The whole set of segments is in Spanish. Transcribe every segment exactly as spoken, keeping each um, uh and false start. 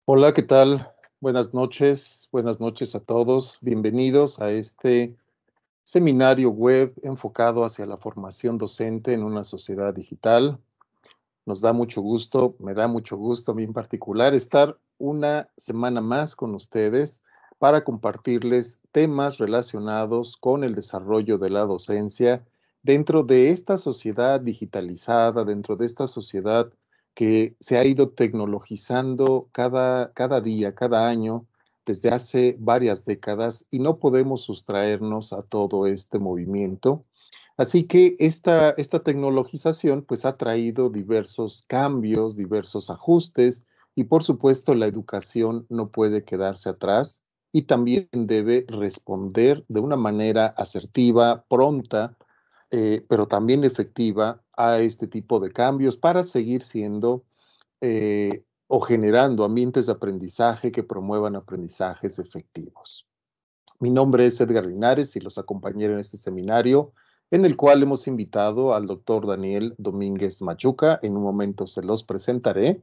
Hola, ¿qué tal? Buenas noches, buenas noches a todos. Bienvenidos a este seminario web enfocado hacia la formación docente en una sociedad digital. Nos da mucho gusto, me da mucho gusto a mí en particular estar una semana más con ustedes para compartirles temas relacionados con el desarrollo de la docencia dentro de esta sociedad digitalizada, dentro de esta sociedad que se ha ido tecnologizando cada, cada día, cada año, desde hace varias décadas, y no podemos sustraernos a todo este movimiento. Así que esta, esta tecnologización pues ha traído diversos cambios, diversos ajustes, y por supuesto la educación no puede quedarse atrás y también debe responder de una manera asertiva, pronta, eh, pero también efectiva a este tipo de cambios para seguir siendo eh, o generando ambientes de aprendizaje que promuevan aprendizajes efectivos. Mi nombre es Edgar Linares y los acompañaré en este seminario, en el cual hemos invitado al doctor Daniel Domínguez Machuca. En un momento se los presentaré.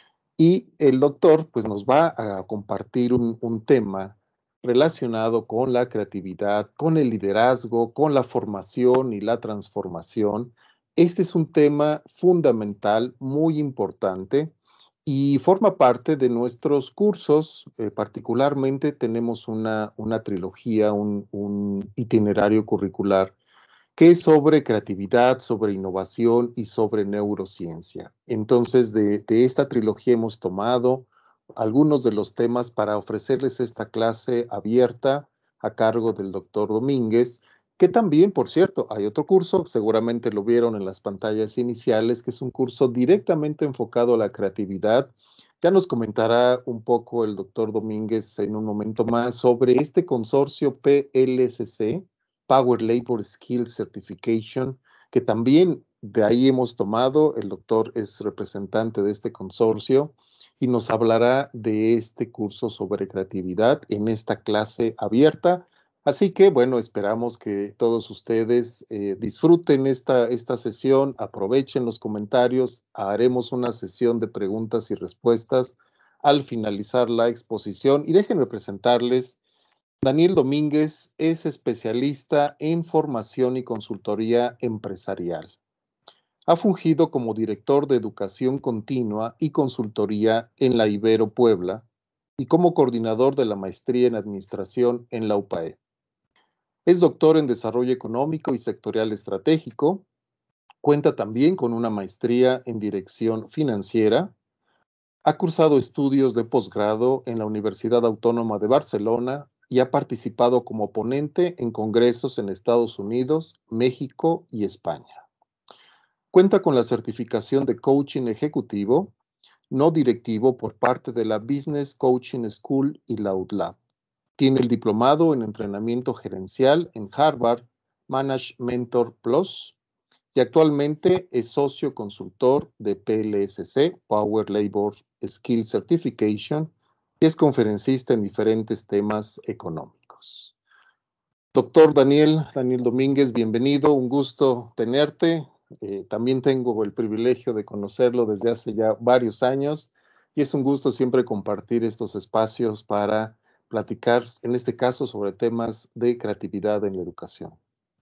Y el doctor pues, nos va a compartir un, un tema relacionado con la creatividad, con el liderazgo, con la formación y la transformación. Este es un tema fundamental, muy importante, y forma parte de nuestros cursos. Eh, particularmente tenemos una, una trilogía, un, un itinerario curricular que es sobre creatividad, sobre innovación y sobre neurociencia. Entonces, de, de esta trilogía hemos tomado algunos de los temas para ofrecerles esta clase abierta a cargo del doctor Domínguez, que también, por cierto, hay otro curso, seguramente lo vieron en las pantallas iniciales, que es un curso directamente enfocado a la creatividad. Ya nos comentará un poco el doctor Domínguez en un momento más sobre este consorcio P L S C, Power Labor Skills Certification, que también de ahí hemos tomado. El doctor es representante de este consorcio y nos hablará de este curso sobre creatividad en esta clase abierta. Así que, bueno, esperamos que todos ustedes eh, disfruten esta, esta sesión, aprovechen los comentarios, haremos una sesión de preguntas y respuestas al finalizar la exposición, y déjenme presentarles. Daniel Domínguez es especialista en formación y consultoría empresarial. Ha fungido como director de educación continua y consultoría en la Ibero Puebla y como coordinador de la maestría en administración en la U P A E. Es doctor en desarrollo económico y sectorial estratégico. Cuenta también con una maestría en dirección financiera. Ha cursado estudios de posgrado en la Universidad Autónoma de Barcelona y ha participado como ponente en congresos en Estados Unidos, México y España. Cuenta con la certificación de coaching ejecutivo, no directivo, por parte de la Business Coaching School y la U D L A B. Tiene el diplomado en entrenamiento gerencial en Harvard Manage Mentor Plus y actualmente es socio consultor de P L S C, Power Labor Skill Certification, y es conferencista en diferentes temas económicos. Doctor Daniel, Daniel Domínguez, bienvenido, un gusto tenerte. Eh, también tengo el privilegio de conocerlo desde hace ya varios años y es un gusto siempre compartir estos espacios para platicar, en este caso, sobre temas de creatividad en la educación.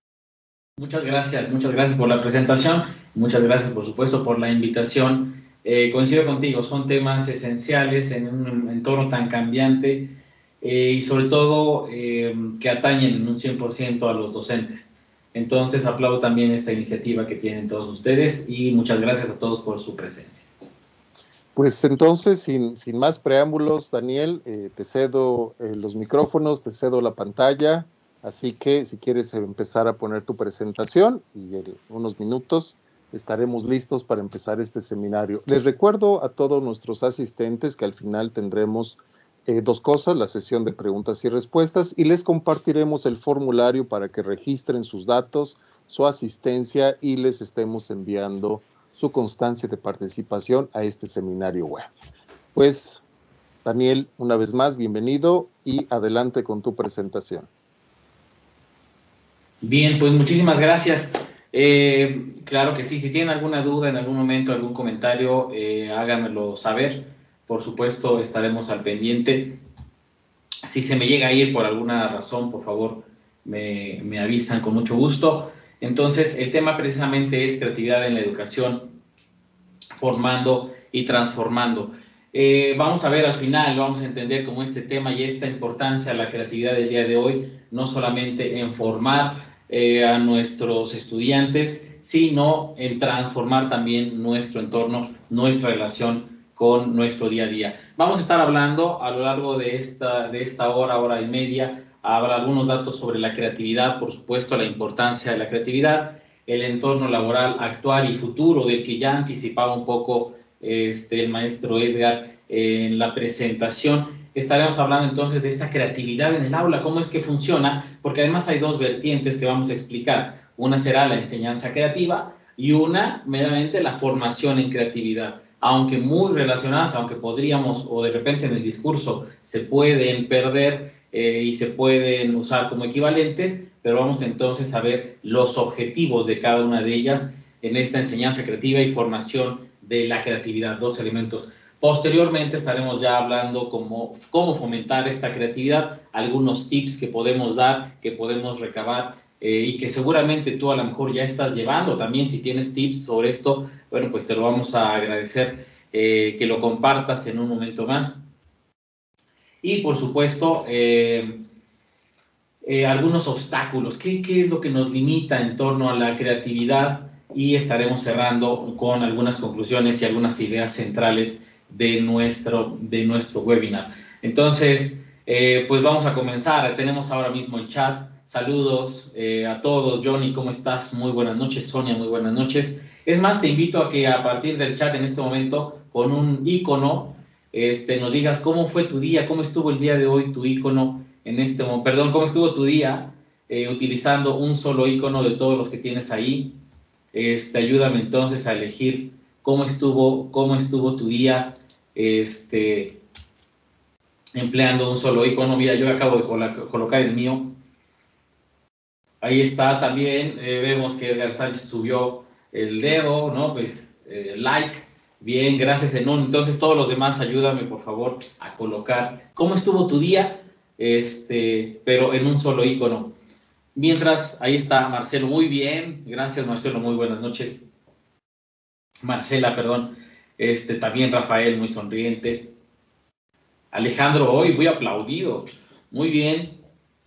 Muchas gracias, muchas gracias por la presentación, muchas gracias por supuesto por la invitación. Eh, coincido contigo, son temas esenciales en un entorno tan cambiante eh, y sobre todo eh, que atañen en un cien por ciento a los docentes. Entonces aplaudo también esta iniciativa que tienen todos ustedes y muchas gracias a todos por su presencia. Pues entonces, sin, sin más preámbulos, Daniel, eh, te cedo eh, los micrófonos, te cedo la pantalla, así que si quieres empezar a poner tu presentación y en unos minutos estaremos listos para empezar este seminario. Les recuerdo a todos nuestros asistentes que al final tendremos eh, dos cosas, la sesión de preguntas y respuestas, y les compartiremos el formulario para que registren sus datos, su asistencia, y les estemos enviando su constancia de participación a este seminario web. Pues, Daniel, una vez más, bienvenido y adelante con tu presentación. Bien, pues muchísimas gracias. Eh, claro que sí, si tienen alguna duda en algún momento, algún comentario, eh, háganmelo saber. por supuesto estaremos al pendiente. Si se me llega a ir por alguna razón, por favor, me, me avisan con mucho gusto. Entonces, el tema precisamente es creatividad en la educación, formando y transformando. Eh, vamos a ver al final, vamos a entender cómo este tema y esta importancia de la creatividad del día de hoy, no solamente en formar eh, a nuestros estudiantes, sino en transformar también nuestro entorno, nuestra relación con nuestro día a día. Vamos a estar hablando a lo largo de esta, de esta hora, hora y media, habrá algunos datos sobre la creatividad, por supuesto, la importancia de la creatividad, el entorno laboral actual y futuro, del que ya anticipaba un poco este, el maestro Edgar en la presentación. Estaremos hablando entonces de esta creatividad en el aula, cómo es que funciona, porque además hay dos vertientes que vamos a explicar. Una será la enseñanza creativa y una meramente la formación en creatividad. Aunque muy relacionadas, aunque podríamos, o de repente en el discurso se pueden perder eh, y se pueden usar como equivalentes, pero vamos entonces a ver los objetivos de cada una de ellas en esta enseñanza creativa y formación de la creatividad, dos elementos. Posteriormente estaremos ya hablando cómo, cómo fomentar esta creatividad, algunos tips que podemos dar, que podemos recabar eh, y que seguramente tú a lo mejor ya estás llevando también. Si tienes tips sobre esto, bueno, pues te lo vamos a agradecer eh, que lo compartas en un momento más. Y por supuesto, eh, eh, algunos obstáculos, ¿Qué, qué es lo que nos limita en torno a la creatividad, y estaremos cerrando con algunas conclusiones y algunas ideas centrales de nuestro, de nuestro webinar. Entonces, eh, pues vamos a comenzar. Tenemos ahora mismo el chat. Saludos eh, a todos. Johnny, ¿cómo estás? Muy buenas noches. Sonia, muy buenas noches. Es más, te invito a que a partir del chat en este momento, con un icono, este, nos digas cómo fue tu día, cómo estuvo el día de hoy tu icono en este momento, perdón, cómo estuvo tu día eh, utilizando un solo icono de todos los que tienes ahí. Este, ayúdame entonces a elegir cómo estuvo, cómo estuvo tu día este, empleando un solo icono. Mira, yo acabo de col colocar el mío. Ahí está también. Eh, vemos que Edgar Sánchez subió el dedo, ¿no? Pues eh, like. Bien, gracias, Enon. Entonces, todos los demás, ayúdame, por favor, a colocar cómo estuvo tu día, este, pero en un solo icono. Mientras, ahí está Marcelo, muy bien, gracias Marcelo, muy buenas noches. Marcela, perdón, este, también Rafael, muy sonriente. Alejandro, hoy muy aplaudido, muy bien.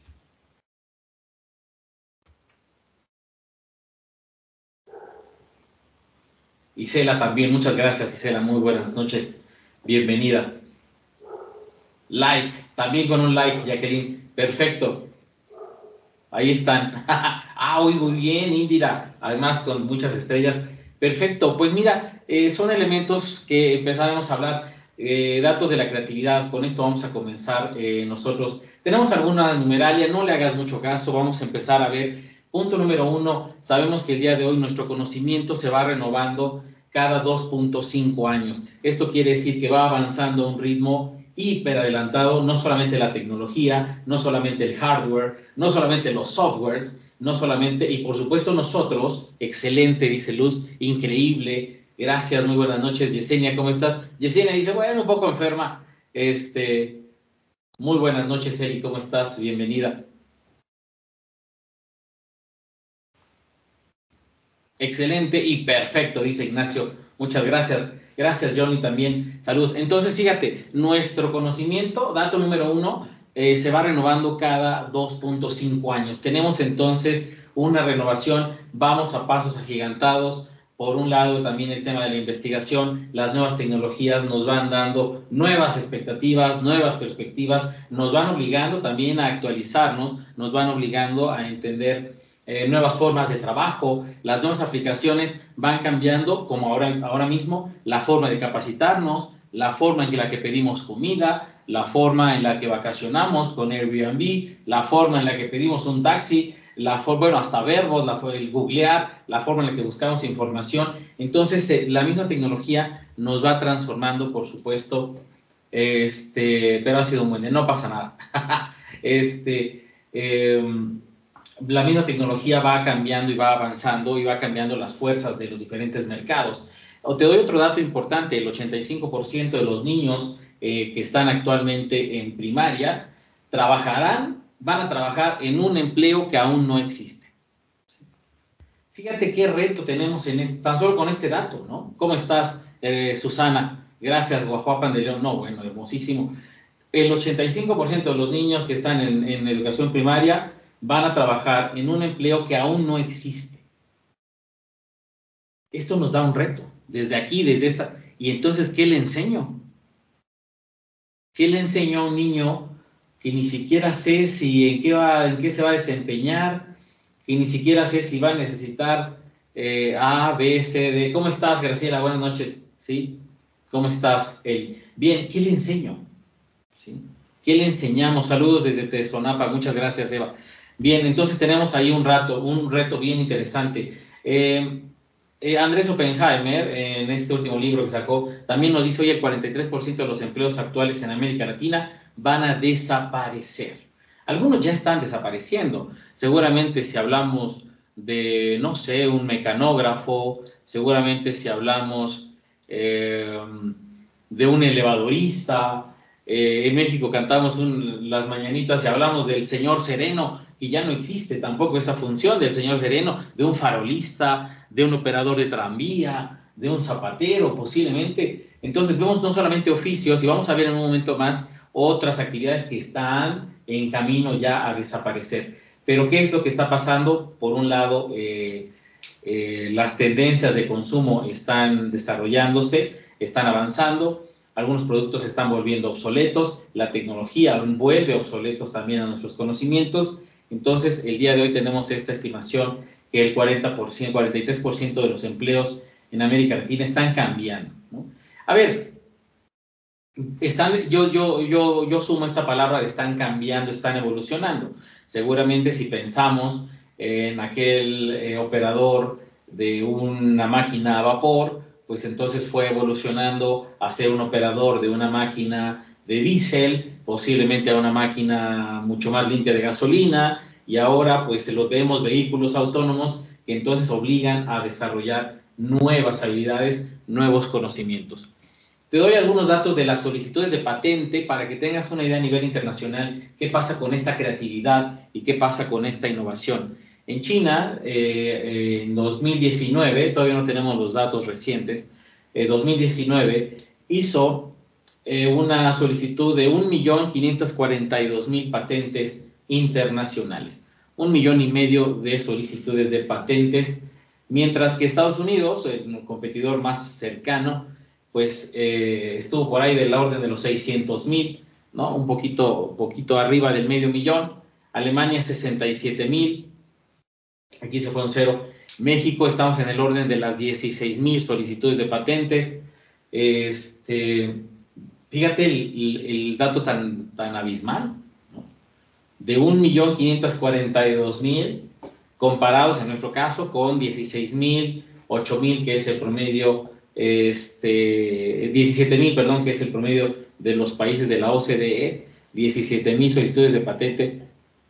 Isela también, muchas gracias Isela, muy buenas noches, bienvenida. Like, también con un like, Jacqueline, perfecto. Ahí están. Ah, hoy muy bien, Indira. Además, con muchas estrellas. Perfecto. Pues mira, eh, son elementos que empezaremos a hablar. Eh, datos de la creatividad. Con esto vamos a comenzar eh, nosotros. Tenemos alguna numeralia, no le hagas mucho caso. Vamos a empezar a ver. Punto número uno. Sabemos que el día de hoy nuestro conocimiento se va renovando cada dos punto cinco años. Esto quiere decir que va avanzando a un ritmo hiper adelantado, no solamente la tecnología, no solamente el hardware, no solamente los softwares, no solamente, y por supuesto nosotros, excelente, dice Luz, increíble, gracias, muy buenas noches, Yesenia, ¿cómo estás? Yesenia dice, bueno, un poco enferma, este, muy buenas noches, Eli, ¿cómo estás? Bienvenida. Excelente y perfecto, dice Ignacio, muchas gracias. Gracias, Johnny, también. Saludos. Entonces, fíjate, nuestro conocimiento, dato número uno, eh, se va renovando cada dos punto cinco años. Tenemos entonces una renovación, vamos a pasos agigantados. Por un lado, también el tema de la investigación, las nuevas tecnologías nos van dando nuevas expectativas, nuevas perspectivas, nos van obligando también a actualizarnos, nos van obligando a entender Eh, nuevas formas de trabajo, las nuevas aplicaciones van cambiando, como ahora, ahora mismo, la forma de capacitarnos, la forma en la que pedimos comida, la forma en la que vacacionamos con Airbnb, la forma en la que pedimos un taxi, la forma, bueno, hasta verbos, la, el googlear, la forma en la que buscamos información. Entonces, eh, la misma tecnología nos va transformando, por supuesto, este, pero ha sido un buen día, no pasa nada. este... Eh, la misma tecnología va cambiando y va avanzando y va cambiando las fuerzas de los diferentes mercados. O te doy otro dato importante, el ochenta y cinco por ciento de los niños eh, que están actualmente en primaria trabajarán, van a trabajar en un empleo que aún no existe. Fíjate qué reto tenemos en este, tan solo con este dato, ¿no? ¿Cómo estás, eh, Susana? Gracias, Guajuapan de León. No, bueno, hermosísimo. El ochenta y cinco por ciento de los niños que están en, en educación primaria van a trabajar en un empleo que aún no existe. Esto nos da un reto, desde aquí, desde esta. Y entonces, ¿qué le enseño? ¿Qué le enseño a un niño que ni siquiera sé si en qué, va, en qué se va a desempeñar, que ni siquiera sé si va a necesitar eh, A, B, C, D? ¿Cómo estás, Graciela? Buenas noches. ¿Sí? ¿Cómo estás, Eli? Bien, ¿qué le enseño? ¿Sí? ¿Qué le enseñamos? Saludos desde Tezonapa. Muchas gracias, Eva. Bien, entonces tenemos ahí un rato, un reto bien interesante. Eh, eh, Andrés Oppenheimer, en este último libro que sacó, también nos dice, oye, el cuarenta y tres por ciento de los empleos actuales en América Latina van a desaparecer. Algunos ya están desapareciendo. Seguramente si hablamos de, no sé, un mecanógrafo, seguramente si hablamos eh, de un elevadorista. Eh, en México cantamos un, las mañanitas y hablamos del señor sereno, y ya no existe tampoco esa función del señor sereno, de un farolista, de un operador de tranvía, de un zapatero posiblemente. Entonces vemos no solamente oficios, y vamos a ver en un momento más otras actividades que están en camino ya a desaparecer. Pero ¿qué es lo que está pasando? Por un lado, eh, eh, las tendencias de consumo están desarrollándose, están avanzando. Algunos productos se están volviendo obsoletos, la tecnología vuelve obsoletos también a nuestros conocimientos. Entonces, el día de hoy tenemos esta estimación que el cuarenta por ciento, cuarenta y tres por ciento de los empleos en América Latina están cambiando, ¿no? A ver, están, yo, yo, yo, yo sumo esta palabra de están cambiando, están evolucionando. Seguramente si pensamos en aquel eh, operador de una máquina a vapor, pues entonces fue evolucionando a ser un operador de una máquina de diésel, posiblemente a una máquina mucho más limpia de gasolina, y ahora pues los vemos vehículos autónomos que entonces obligan a desarrollar nuevas habilidades, nuevos conocimientos. Te doy algunos datos de las solicitudes de patente para que tengas una idea a nivel internacional qué pasa con esta creatividad y qué pasa con esta innovación. En China, eh, en dos mil diecinueve, todavía no tenemos los datos recientes, eh, dos mil diecinueve hizo eh, una solicitud de un millón quinientos cuarenta y dos mil patentes internacionales. Un millón y medio de solicitudes de patentes, mientras que Estados Unidos, el competidor más cercano, pues eh, estuvo por ahí de la orden de los seiscientos mil, ¿no? Un poquito, poquito arriba del medio millón. Alemania, sesenta y siete mil. Aquí se fue un cero. México, estamos en el orden de las dieciséis mil solicitudes de patentes. Este, fíjate el, el, el dato tan, tan abismal, ¿no? De un millón quinientos cuarenta y dos mil, comparados en nuestro caso con dieciséis mil, ocho mil, que es el promedio, este, diecisiete mil, perdón, que es el promedio de los países de la O C D E, diecisiete mil solicitudes de patente.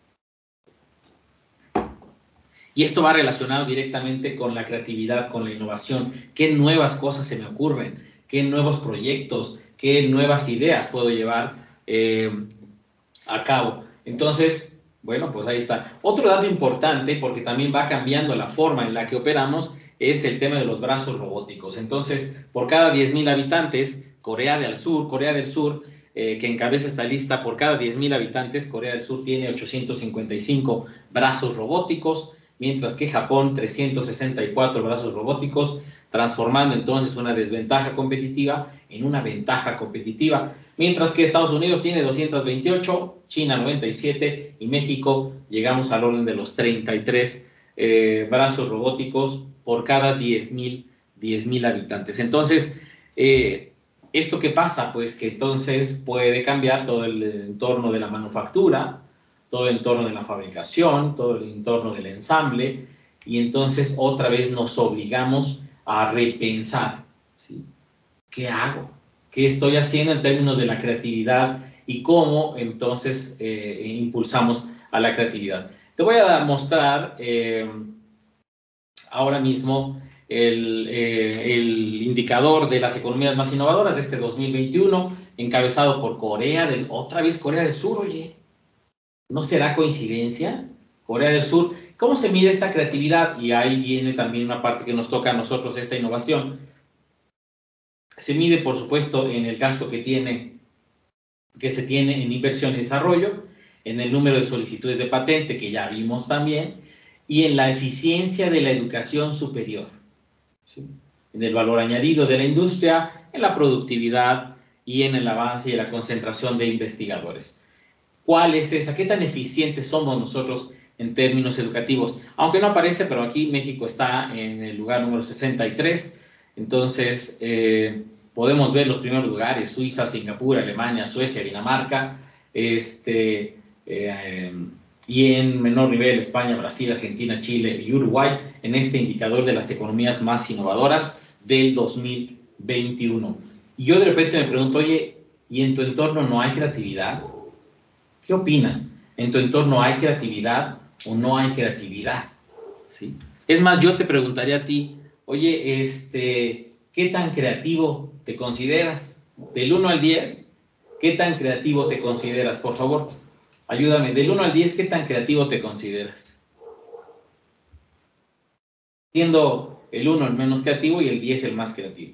Y esto va relacionado directamente con la creatividad, con la innovación. ¿Qué nuevas cosas se me ocurren? ¿Qué nuevos proyectos? ¿Qué nuevas ideas puedo llevar eh, a cabo? Entonces, bueno, pues ahí está. Otro dato importante, porque también va cambiando la forma en la que operamos, es el tema de los brazos robóticos. Entonces, por cada diez mil habitantes, Corea del Sur, Corea del Sur, eh, que encabeza esta lista, por cada diez mil habitantes, Corea del Sur tiene ochocientos cincuenta y cinco brazos robóticos, mientras que Japón, trescientos sesenta y cuatro brazos robóticos, transformando entonces una desventaja competitiva en una ventaja competitiva. Mientras que Estados Unidos tiene doscientos veintiocho, China noventa y siete y México llegamos al orden de los treinta y tres eh, brazos robóticos por cada diez mil habitantes. Entonces, eh, ¿esto qué pasa? Pues que entonces puede cambiar todo el entorno de la manufactura, todo el entorno de la fabricación, todo el entorno del ensamble, y entonces otra vez nos obligamos a repensar, ¿sí? ¿Qué hago? ¿Qué estoy haciendo en términos de la creatividad y cómo entonces eh, impulsamos a la creatividad? Te voy a mostrar eh, ahora mismo el, eh, el indicador de las economías más innovadoras de este dos mil veintiuno, encabezado por Corea del, otra vez Corea del Sur, oye, ¿no será coincidencia? Corea del Sur, ¿cómo se mide esta creatividad? Y ahí viene también una parte que nos toca a nosotros, esta innovación. Se mide, por supuesto, en el gasto que tiene, que se tiene en inversión y desarrollo, en el número de solicitudes de patente, que ya vimos también, y en la eficiencia de la educación superior, ¿sí? En el valor añadido de la industria, en la productividad y en el avance y la concentración de investigadores. ¿Cuál es esa? ¿Qué tan eficientes somos nosotros en términos educativos? Aunque no aparece, pero aquí México está en el lugar número sesenta y tres, entonces eh, podemos ver los primeros lugares: Suiza, Singapur, Alemania, Suecia, Dinamarca, este, eh, y en menor nivel España, Brasil, Argentina, Chile y Uruguay, en este indicador de las economías más innovadoras del dos mil veintiuno. Y yo de repente me pregunto, oye, ¿y en tu entorno no hay creatividad? ¿Qué opinas? ¿En tu entorno hay creatividad o no hay creatividad? ¿Sí? Es más, yo te preguntaría a ti, oye, este, ¿qué tan creativo te consideras? Del uno al diez, ¿qué tan creativo te consideras? Por favor, ayúdame. Del uno al diez, ¿qué tan creativo te consideras? Siendo el uno el menos creativo y el diez el más creativo.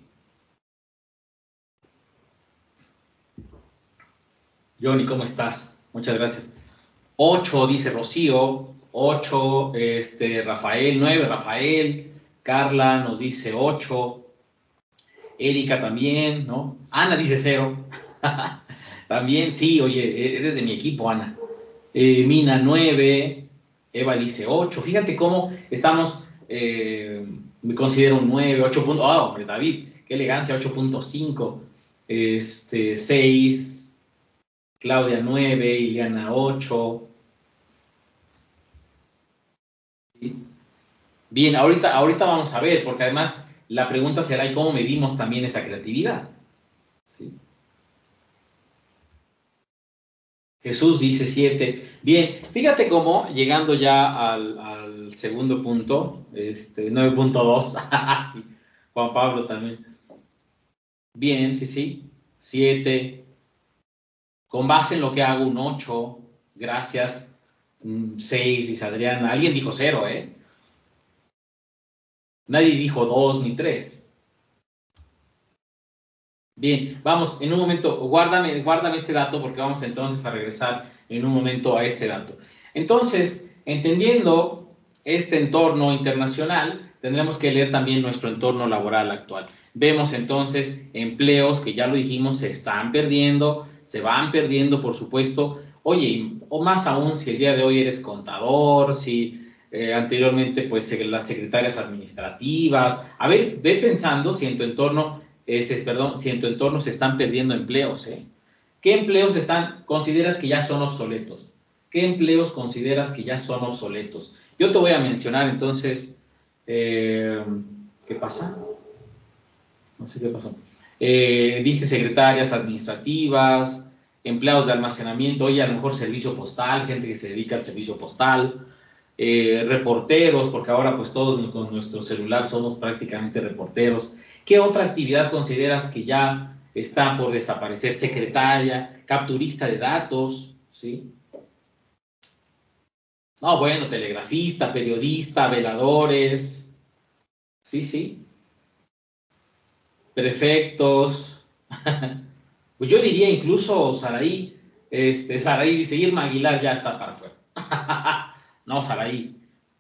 Johnny, ¿cómo estás? Muchas gracias. ocho, dice Rocío. ocho, este, Rafael. nueve, Rafael. Carla nos dice ocho. Erika también, ¿no? Ana dice cero. También, sí, oye, eres de mi equipo, Ana. Eh, Mina, nueve. Eva dice ocho. Fíjate cómo estamos, eh, me considero un nueve, ocho. Ah, oh, hombre, David, qué elegancia, ocho punto cinco. Este, seis. Claudia, nueve. Ileana, ocho. Bien, ahorita, ahorita vamos a ver, porque además la pregunta será: ¿y cómo medimos también esa creatividad? ¿Sí? Jesús dice siete. Bien, fíjate cómo, llegando ya al, al segundo punto, este, nueve punto dos, sí, Juan Pablo también. Bien, sí, sí, siete. Con base en lo que hago, un ocho. Gracias. seis, dice Adriana. Alguien dijo cero, ¿eh? Nadie dijo dos ni tres. Bien, vamos, en un momento, guárdame, guárdame este dato, porque vamos entonces a regresar en un momento a este dato. Entonces, entendiendo este entorno internacional, tendremos que leer también nuestro entorno laboral actual. Vemos entonces empleos que, ya lo dijimos, se están perdiendo, se van perdiendo, por supuesto. Oye, o más aún si el día de hoy eres contador, si eh, anteriormente pues las secretarias administrativas. A ver, ve pensando si en tu entorno Es, es, perdón, si en tu entorno se están perdiendo empleos, ¿eh? ¿Qué empleos están, consideras que ya son obsoletos? ¿Qué empleos consideras que ya son obsoletos? Yo te voy a mencionar entonces, eh, ¿qué pasa? No sé qué pasó. Eh, dije secretarias administrativas, empleados de almacenamiento, oye, a lo mejor servicio postal, gente que se dedica al servicio postal, eh, reporteros, porque ahora pues todos con nuestro celular somos prácticamente reporteros. ¿Qué otra actividad consideras que ya está por desaparecer? Secretaria, capturista de datos, ¿sí? No, bueno, telegrafista, periodista, veladores, sí, sí, prefectos. Pues yo diría incluso Saraí, este, Saraí dice: Irma Aguilar ya está para afuera. No, Saraí.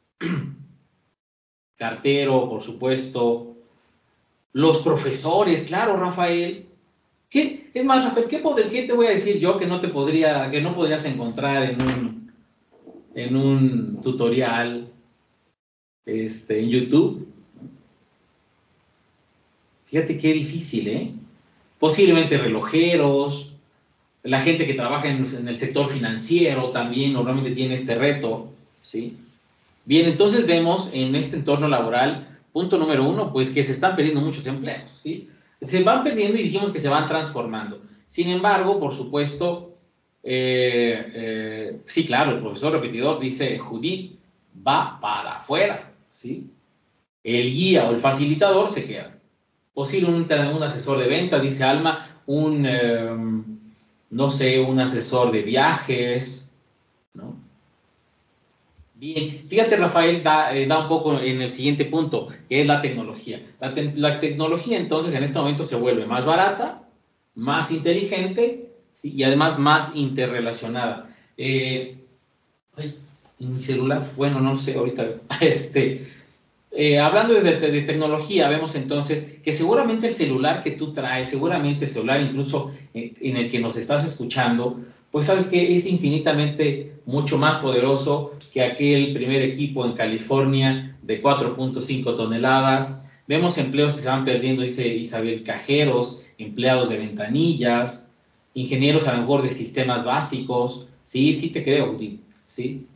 Cartero, por supuesto. Los profesores, claro, Rafael. ¿Qué? Es más, Rafael, ¿qué, poder, ¿qué te voy a decir yo que no te podría, que no podrías encontrar en un, en un tutorial este, en YouTube? Fíjate qué difícil, ¿eh? Posiblemente relojeros, la gente que trabaja en, en el sector financiero también normalmente tiene este reto, ¿sí? Bien, entonces vemos en este entorno laboral, punto número uno, pues que se están perdiendo muchos empleos, ¿sí? Se van perdiendo y dijimos que se van transformando. Sin embargo, por supuesto, eh, eh, sí, claro, el profesor repetidor dice: Judith va para afuera, ¿sí? El guía o el facilitador se queda. Posiblemente un asesor de ventas, dice Alma, un, eh, no sé, un asesor de viajes, ¿no? Bien, fíjate, Rafael, da, eh, da un poco en el siguiente punto, que es la tecnología. La, te la tecnología, entonces, en este momento se vuelve más barata, más inteligente, ¿sí? Y además más interrelacionada. Eh, ay, ¿en mi celular? Bueno, no sé, ahorita. Este, eh, hablando de, de, de tecnología, vemos entonces que seguramente el celular que tú traes, seguramente el celular incluso en, en el que nos estás escuchando, pues sabes que es infinitamente mucho más poderoso que aquel primer equipo en California de cuatro punto cinco toneladas. Vemos empleos que se van perdiendo, dice Isabel, cajeros, empleados de ventanillas, ingenieros a lo mejor de sistemas básicos. Sí, sí te creo, sí.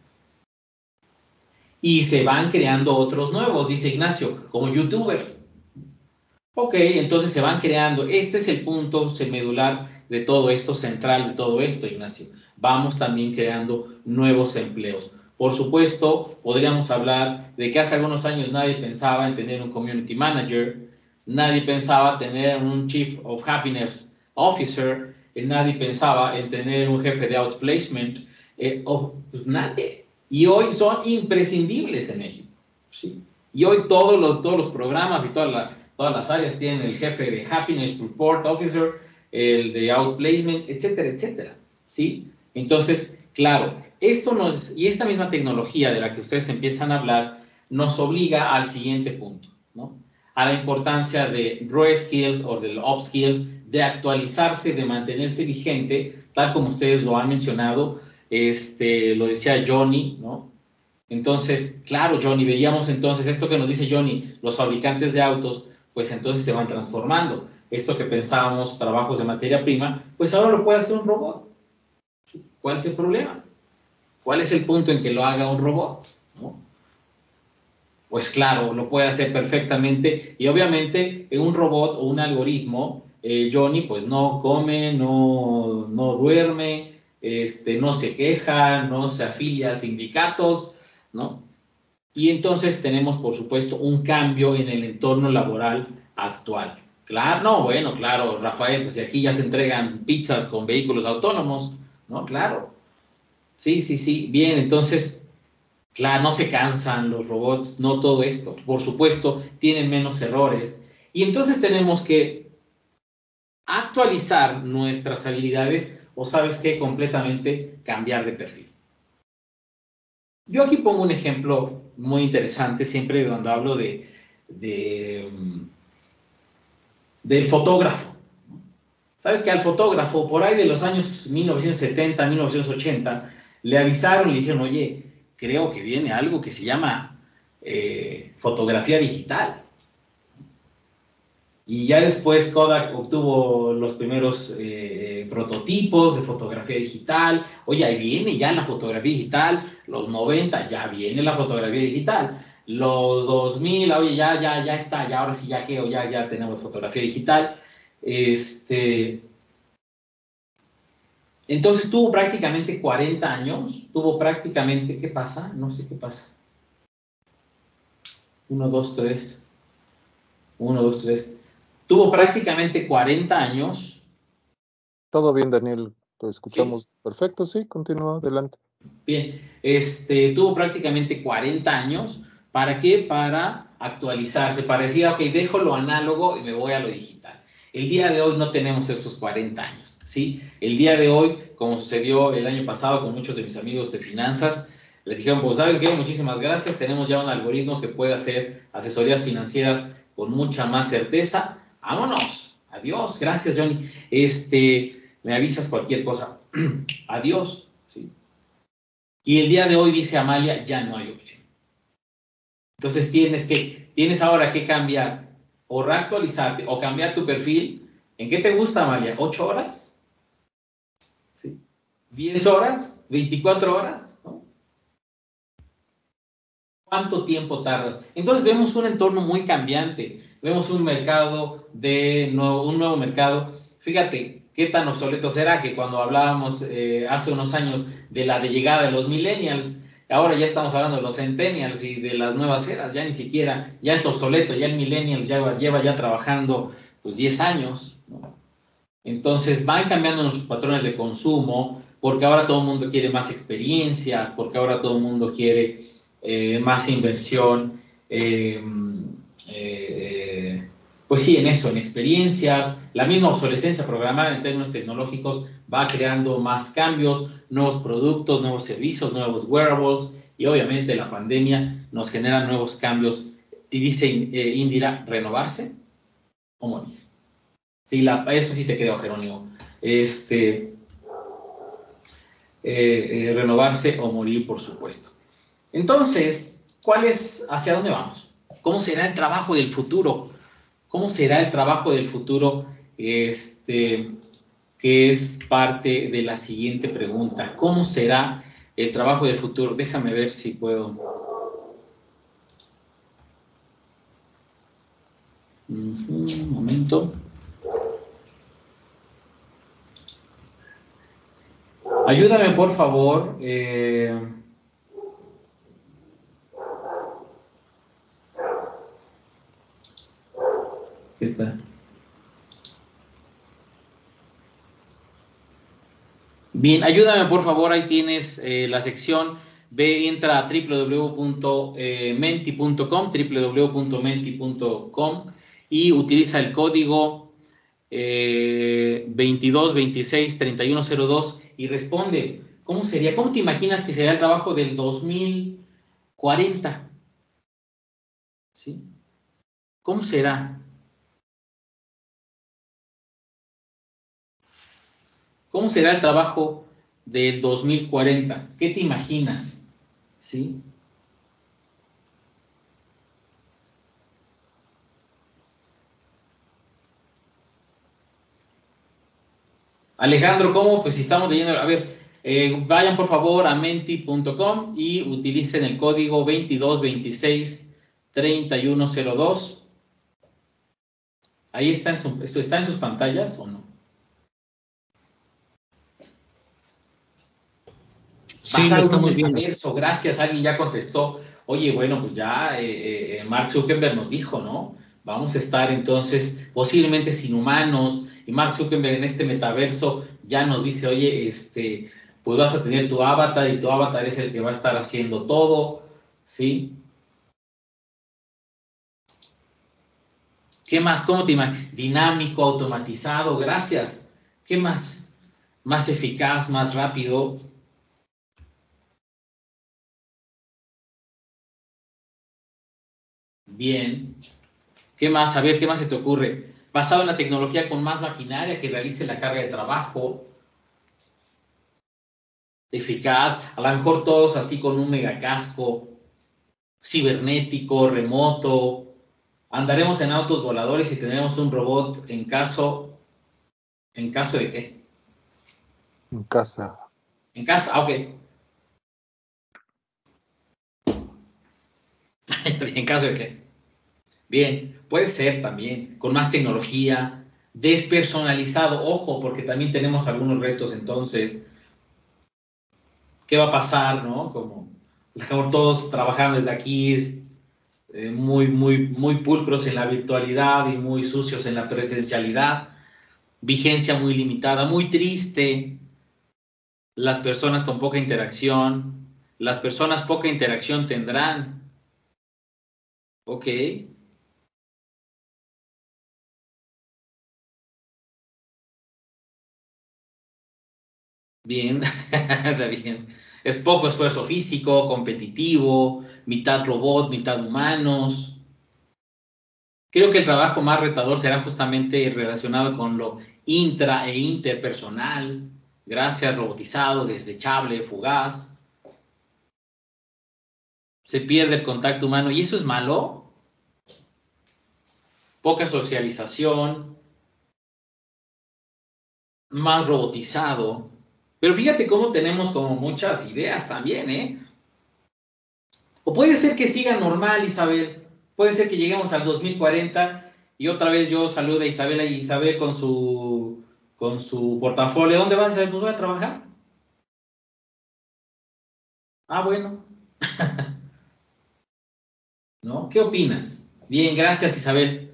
Y se van creando otros nuevos, dice Ignacio, como youtubers. Ok, entonces se van creando. Este es el punto medular de todo esto, central de todo esto, Ignacio. Vamos también creando nuevos empleos. Por supuesto, podríamos hablar de que hace algunos años nadie pensaba en tener un community manager, nadie pensaba tener un chief of happiness officer, nadie pensaba en tener un jefe de outplacement, eh, oh, pues nadie. Y hoy son imprescindibles en México, ¿sí? Y hoy todos los, todos los programas y todas las Todas las áreas tienen el jefe de Happiness Report Officer, el de Outplacement, etcétera, etcétera, ¿sí? Entonces, claro, esto nos, y esta misma tecnología de la que ustedes empiezan a hablar, nos obliga al siguiente punto, ¿no? A la importancia de raw skills o del up skills, de actualizarse, de mantenerse vigente, tal como ustedes lo han mencionado, este, lo decía Johnny, ¿no? Entonces, claro, Johnny, veíamos entonces esto que nos dice Johnny, los fabricantes de autos, pues entonces se van transformando. Esto que pensábamos, trabajos de materia prima, pues ahora lo puede hacer un robot. ¿Cuál es el problema? ¿Cuál es el punto en que lo haga un robot? ¿No? Pues claro, lo puede hacer perfectamente y obviamente en un robot o un algoritmo, eh, Johnny pues no come, no, no duerme, este, no se queja, no se afilia a sindicatos, ¿no? Y entonces tenemos, por supuesto, un cambio en el entorno laboral actual. Claro, no, bueno, claro, Rafael, pues si aquí ya se entregan pizzas con vehículos autónomos, ¿no? Claro. Sí, sí, sí. Bien, entonces, claro, no se cansan los robots, no todo esto. Por supuesto, tienen menos errores. Y entonces tenemos que actualizar nuestras habilidades o, ¿sabes qué? Completamente cambiar de perfil. Yo aquí pongo un ejemplo muy interesante, siempre cuando hablo de, de, del fotógrafo. ¿Sabes que al fotógrafo, por ahí de los años mil novecientos setenta, mil novecientos ochenta, le avisaron, le dijeron, oye, creo que viene algo que se llama eh, fotografía digital? Y ya después Kodak obtuvo los primeros eh, prototipos de fotografía digital. Oye, ahí viene ya la fotografía digital. Los noventa, ya viene la fotografía digital. Los dos mil, oye, ya, ya, ya está, ya ahora sí, ya que, ya, ya tenemos fotografía digital. Este, entonces tuvo prácticamente cuarenta años. Tuvo prácticamente, ¿qué pasa? No sé qué pasa. Uno, dos, tres. Uno, dos, tres. Tuvo prácticamente cuarenta años. Todo bien, Daniel, te escuchamos. Sí. Perfecto, sí, continúa, adelante. Bien, este, tuvo prácticamente cuarenta años. ¿Para qué? Para actualizarse, para decir, ok, dejo lo análogo y me voy a lo digital. El día de hoy no tenemos estos cuarenta años, ¿sí? El día de hoy, como sucedió el año pasado con muchos de mis amigos de finanzas, les dijeron, pues, ¿saben qué? Muchísimas gracias, tenemos ya un algoritmo que puede hacer asesorías financieras con mucha más certeza. ¡Vámonos! Adiós, gracias, Johnny. Este, me avisas cualquier cosa. Adiós, ¿sí? Y el día de hoy, dice Amalia, ya no hay opción. Entonces tienes que, tienes ahora que cambiar, o reactualizarte, o cambiar tu perfil. ¿En qué te gusta, Amalia? ¿ocho horas? ¿Sí? ¿diez horas? ¿veinticuatro horas? ¿No? ¿Cuánto tiempo tardas? Entonces vemos un entorno muy cambiante, vemos un mercado de nuevo, un nuevo mercado. Fíjate qué tan obsoleto será que cuando hablábamos eh, hace unos años de la de llegada de los millennials, Ahora ya estamos hablando de los centennials y de las nuevas eras, ya ni siquiera, ya es obsoleto, ya el millennials ya lleva ya trabajando pues diez años, ¿no? Entonces van cambiando nuestros patrones de consumo, porque ahora todo el mundo quiere más experiencias, porque ahora todo el mundo quiere eh, más inversión, eh, eh, pues sí, en eso, en experiencias. La misma obsolescencia programada en términos tecnológicos va creando más cambios, nuevos productos, nuevos servicios, nuevos wearables, y obviamente la pandemia nos genera nuevos cambios. Y dice eh, Indira, ¿renovarse o morir? Sí, la, eso sí te creo, Jerónimo. Este, eh, eh, renovarse o morir, por supuesto. Entonces, ¿cuál es, hacia dónde vamos? ¿Cómo será el trabajo del futuro? ¿Cómo será el trabajo del futuro? Este, que es parte de la siguiente pregunta. ¿Cómo será el trabajo del futuro? Déjame ver si puedo. Un momento. Ayúdame, por favor. Eh, ¿Qué tal? Bien, ayúdame, por favor. Ahí tienes eh, la sección. Ve, entra a w w w punto menti punto com, w w w punto menti punto com y utiliza el código eh, veintidós veintiséis treinta y uno cero dos y responde. ¿Cómo sería? ¿Cómo te imaginas que sería el trabajo del dos mil cuarenta? ¿Sí? ¿Cómo será? ¿Cómo será el trabajo del dos mil cuarenta? ¿Qué te imaginas? ¿Sí? Alejandro, ¿cómo? Pues si estamos leyendo, a ver, eh, vayan por favor a menti punto com y utilicen el código veintidós veintiséis treinta y uno cero dos. Ahí está en, su, ¿esto está en sus pantallas o no? Sí, lo estamos viendo. Metaverso, gracias, alguien ya contestó. Oye, bueno, pues ya eh, eh, Mark Zuckerberg nos dijo, ¿no? Vamos a estar entonces posiblemente sin humanos, y Mark Zuckerberg en este metaverso ya nos dice, oye, este, pues vas a tener tu avatar y tu avatar es el que va a estar haciendo todo, ¿sí? ¿Qué más? ¿Cómo te imaginas? Dinámico, automatizado, gracias. ¿Qué más? Más eficaz, más rápido. Bien. ¿Qué más? A ver, ¿qué más se te ocurre? Basado en la tecnología con más maquinaria que realice la carga de trabajo. Eficaz. A lo mejor todos así con un megacasco. Cibernético, remoto. Andaremos en autos voladores y tendremos un robot en caso... ¿En caso de qué? En casa. En casa, ah, ok. ¿En caso de qué? Bien, puede ser también, con más tecnología, despersonalizado, ojo, porque también tenemos algunos retos entonces. ¿Qué va a pasar, no? Como, mejor todos trabajando desde aquí, eh, muy, muy, muy pulcros en la virtualidad y muy sucios en la presencialidad, vigencia muy limitada, muy triste, las personas con poca interacción, las personas poca interacción tendrán, ok. Bien, está bien. Es poco esfuerzo físico, competitivo, mitad robot, mitad humanos. Creo que el trabajo más retador será justamente relacionado con lo intra e interpersonal. Gracias, robotizado, desechable, fugaz. Se pierde el contacto humano y eso es malo. Poca socialización, más robotizado. Pero fíjate cómo tenemos como muchas ideas también, ¿eh? O puede ser que siga normal, Isabel. Puede ser que lleguemos al dos mil cuarenta y otra vez yo salude a Isabel y Isabel con su, con su portafolio. ¿Dónde vas, Isabel? Pues voy a trabajar. Ah, bueno. ¿No? ¿Qué opinas? Bien, gracias, Isabel.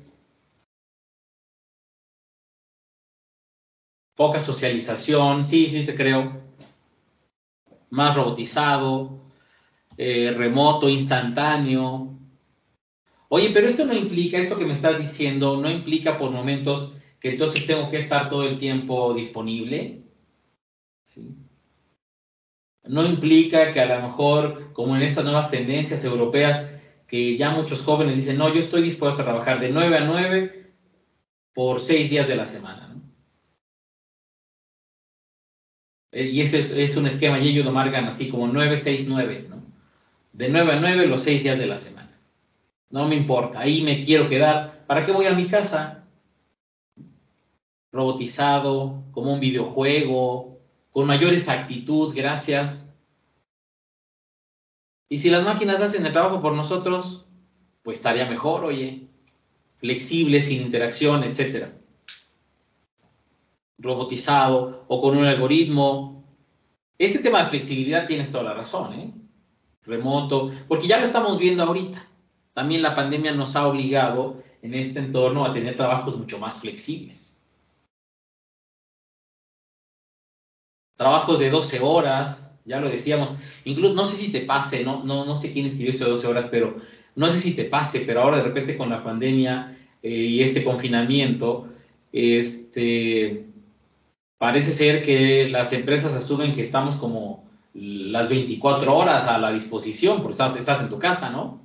Poca socialización, sí, sí te creo. Más robotizado, eh, remoto, instantáneo. Oye, pero esto no implica, esto que me estás diciendo, no implica por momentos que entonces tengo que estar todo el tiempo disponible. ¿Sí? No implica que a lo mejor, como en estas nuevas tendencias europeas, que ya muchos jóvenes dicen, no, yo estoy dispuesto a trabajar de nueve a nueve por seis días de la semana, ¿no? Y ese es un esquema, y ellos lo marcan así como nueve seis nueve, ¿no? De nueve a nueve los seis días de la semana. No me importa, ahí me quiero quedar. ¿Para qué voy a mi casa? Robotizado, como un videojuego, con mayor exactitud, gracias. Y si las máquinas hacen el trabajo por nosotros, pues estaría mejor, oye. Flexible, sin interacción, etcétera. Robotizado o con un algoritmo. Ese tema de flexibilidad tienes toda la razón, ¿eh? Remoto, porque ya lo estamos viendo ahorita. También la pandemia nos ha obligado en este entorno a tener trabajos mucho más flexibles. Trabajos de doce horas, ya lo decíamos. Incluso, no sé si te pase, no, no, no sé quién escribió esto de doce horas, pero no sé si te pase, pero ahora de repente con la pandemia eh, y este confinamiento, este, parece ser que las empresas asumen que estamos como las veinticuatro horas a la disposición, porque estás, estás en tu casa, ¿no?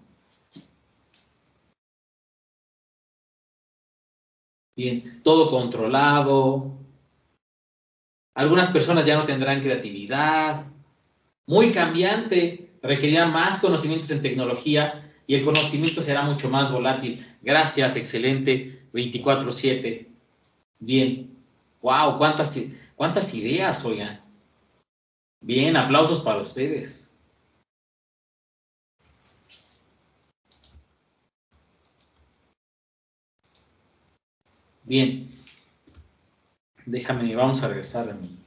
Bien, todo controlado. Algunas personas ya no tendrán creatividad. Muy cambiante, requerirán más conocimientos en tecnología y el conocimiento será mucho más volátil. Gracias, excelente, veinticuatro siete. Bien. Wow, cuántas, cuántas ideas, oigan. Bien, aplausos para ustedes. Bien. Déjame, vamos a regresar a mí.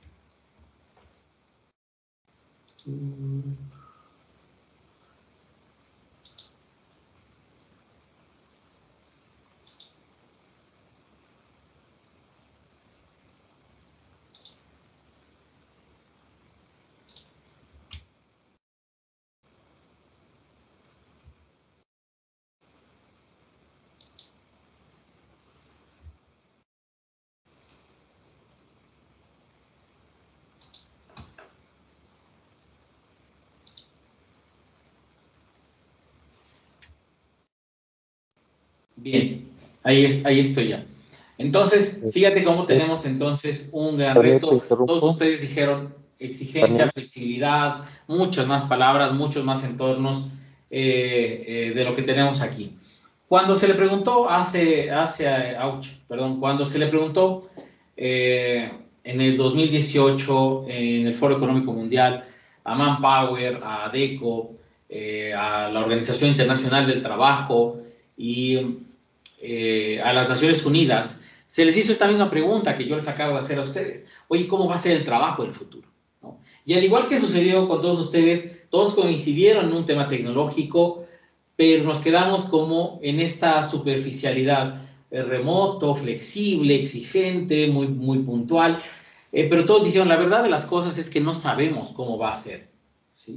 Bien, ahí, es, ahí estoy ya. Entonces, fíjate cómo tenemos entonces un gran reto. Todos ustedes dijeron exigencia, flexibilidad, muchas más palabras, muchos más entornos eh, eh, de lo que tenemos aquí. Cuando se le preguntó hace, hace ouch, perdón, cuando se le preguntó eh, en el dos mil dieciocho en el Foro Económico Mundial a Manpower, a ADECO, eh, a la Organización Internacional del Trabajo y eh, a las Naciones Unidas, se les hizo esta misma pregunta que yo les acabo de hacer a ustedes. Oye, ¿cómo va a ser el trabajo del futuro? ¿No? Y al igual que sucedió con todos ustedes, todos coincidieron en un tema tecnológico, pero nos quedamos como en esta superficialidad, eh, remoto, flexible, exigente, muy, muy puntual, eh, pero todos dijeron, la verdad de las cosas es que no sabemos cómo va a ser, ¿sí?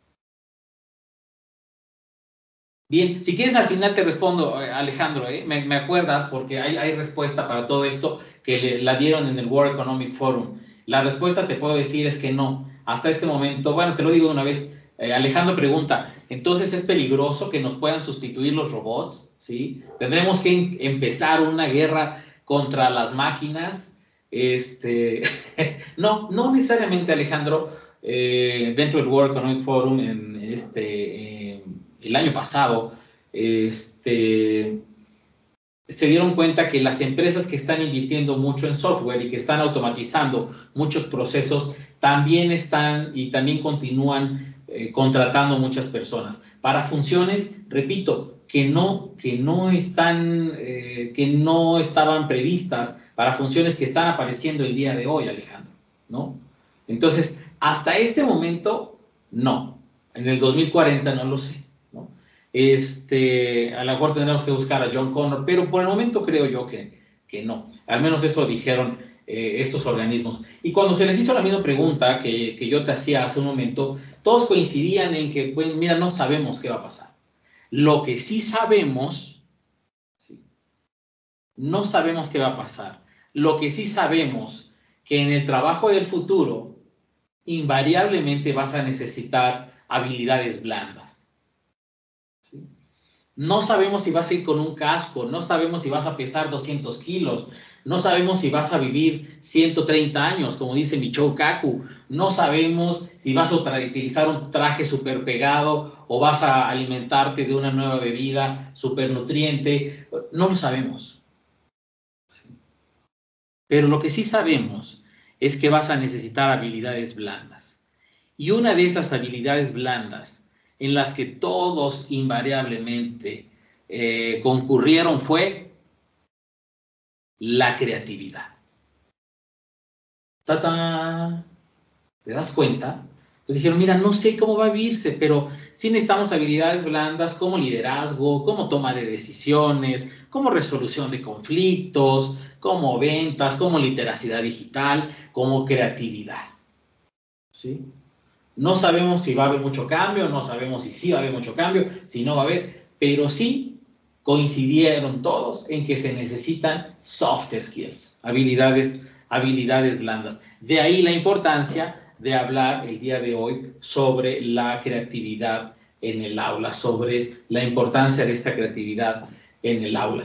Bien, si quieres al final te respondo, Alejandro, ¿eh? me, me acuerdas porque hay, hay respuesta para todo esto que le, la dieron en el World Economic Forum. La respuesta te puedo decir es que no. Hasta este momento, bueno, te lo digo de una vez, eh, Alejandro pregunta, ¿entonces es peligroso que nos puedan sustituir los robots? ¿Sí? ¿Tendremos que em empezar una guerra contra las máquinas? Este, no, no necesariamente, Alejandro. Eh, dentro del World Economic Forum, en este... Eh, el año pasado, este, se dieron cuenta que las empresas que están invirtiendo mucho en software y que están automatizando muchos procesos, también están y también continúan eh, contratando muchas personas para funciones, repito, que no, que no están, eh, que no estaban previstas, para funciones que están apareciendo el día de hoy, Alejandro, ¿no? Entonces, hasta este momento, no. En el dos mil cuarenta no lo sé, ¿no? Este, a lo mejor tendremos que buscar a John Connor, pero por el momento creo yo que, que no. Al menos eso dijeron eh, estos organismos. Y cuando se les hizo la misma pregunta que, que yo te hacía hace un momento, todos coincidían en que, pues, mira, no sabemos qué va a pasar. Lo que sí sabemos, ¿sí? No sabemos qué va a pasar. Lo que sí sabemos, que en el trabajo del futuro, invariablemente vas a necesitar habilidades blandas. ¿Sí? No sabemos si vas a ir con un casco, no sabemos si vas a pesar doscientos kilos, no sabemos si vas a vivir ciento treinta años, como dice Michio Kaku, no sabemos si vas a utilizar un traje súper pegado o vas a alimentarte de una nueva bebida súper nutriente, no lo sabemos. Pero lo que sí sabemos es que vas a necesitar habilidades blandas. Y una de esas habilidades blandas en las que todos invariablemente eh, concurrieron fue la creatividad. ¡Tatán! ¿Te das cuenta? Pues dijeron, mira, no sé cómo va a vivirse, pero sí necesitamos habilidades blandas como liderazgo, como toma de decisiones, como resolución de conflictos, como ventas, como literacidad digital, como creatividad. ¿Sí? No sabemos si va a haber mucho cambio, no sabemos si sí va a haber mucho cambio, si no va a haber, pero sí coincidieron todos en que se necesitan soft skills, habilidades, habilidades blandas. De ahí la importancia de hablar el día de hoy sobre la creatividad en el aula, sobre la importancia de esta creatividad en el aula.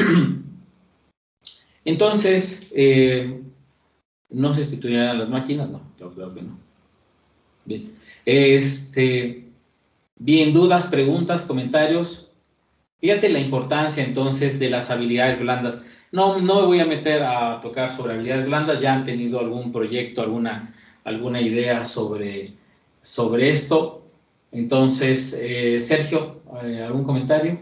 Entonces, eh, ¿no se sustituirán las máquinas? No, yo creo que no. Bien. Este, bien, dudas, preguntas, comentarios. Fíjate la importancia entonces de las habilidades blandas. No, no me voy a meter a tocar sobre habilidades blandas, ya han tenido algún proyecto, alguna, alguna idea sobre, sobre esto. Entonces, eh, Sergio, eh, ¿algún comentario?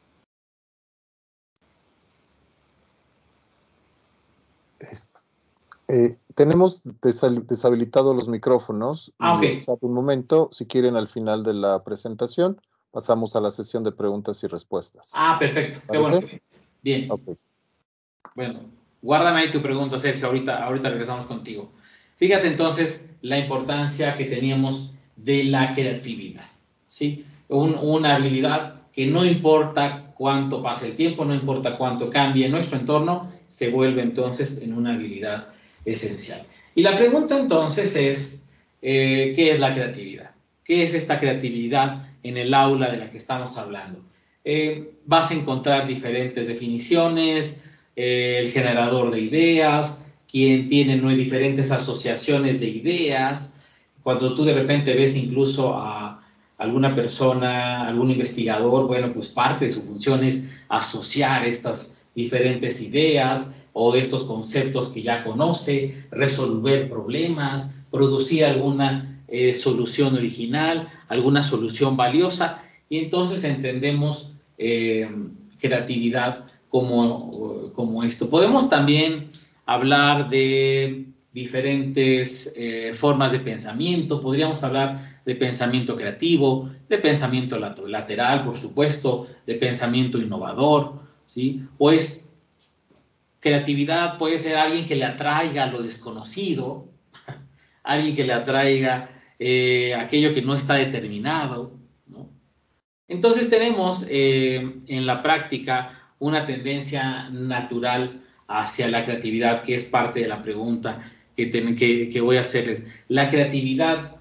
Eh, tenemos deshabilitados los micrófonos. Ah, ok. Y un momento, si quieren, al final de la presentación, pasamos a la sesión de preguntas y respuestas. Ah, perfecto. Qué bueno. Bien. Okay. Bueno, guárdame ahí tu pregunta, Sergio. Ahorita, ahorita regresamos contigo. Fíjate entonces la importancia que teníamos de la creatividad, ¿sí? Un, una habilidad que no importa cuánto pase el tiempo, no importa cuánto cambie nuestro entorno, se vuelve entonces en una habilidad esencial. Y la pregunta entonces es, eh, ¿qué es la creatividad? ¿Qué es esta creatividad en el aula de la que estamos hablando? Eh, vas a encontrar diferentes definiciones, eh, el generador de ideas, quien tiene ¿no? diferentes asociaciones de ideas. Cuando tú de repente ves incluso a alguna persona, algún investigador, bueno, pues parte de su función es asociar estas diferentes ideas o de estos conceptos que ya conoce, resolver problemas, producir alguna eh, solución original, alguna solución valiosa, y entonces entendemos eh, creatividad como, como esto. Podemos también hablar de diferentes eh, formas de pensamiento, podríamos hablar de pensamiento creativo, de pensamiento lateral, por supuesto, de pensamiento innovador, ¿sí? Pues creatividad puede ser alguien que le atraiga lo desconocido, alguien que le atraiga eh, aquello que no está determinado, ¿no? Entonces tenemos eh, en la práctica una tendencia natural hacia la creatividad, que es parte de la pregunta que, ten, que, que voy a hacerles. La creatividad,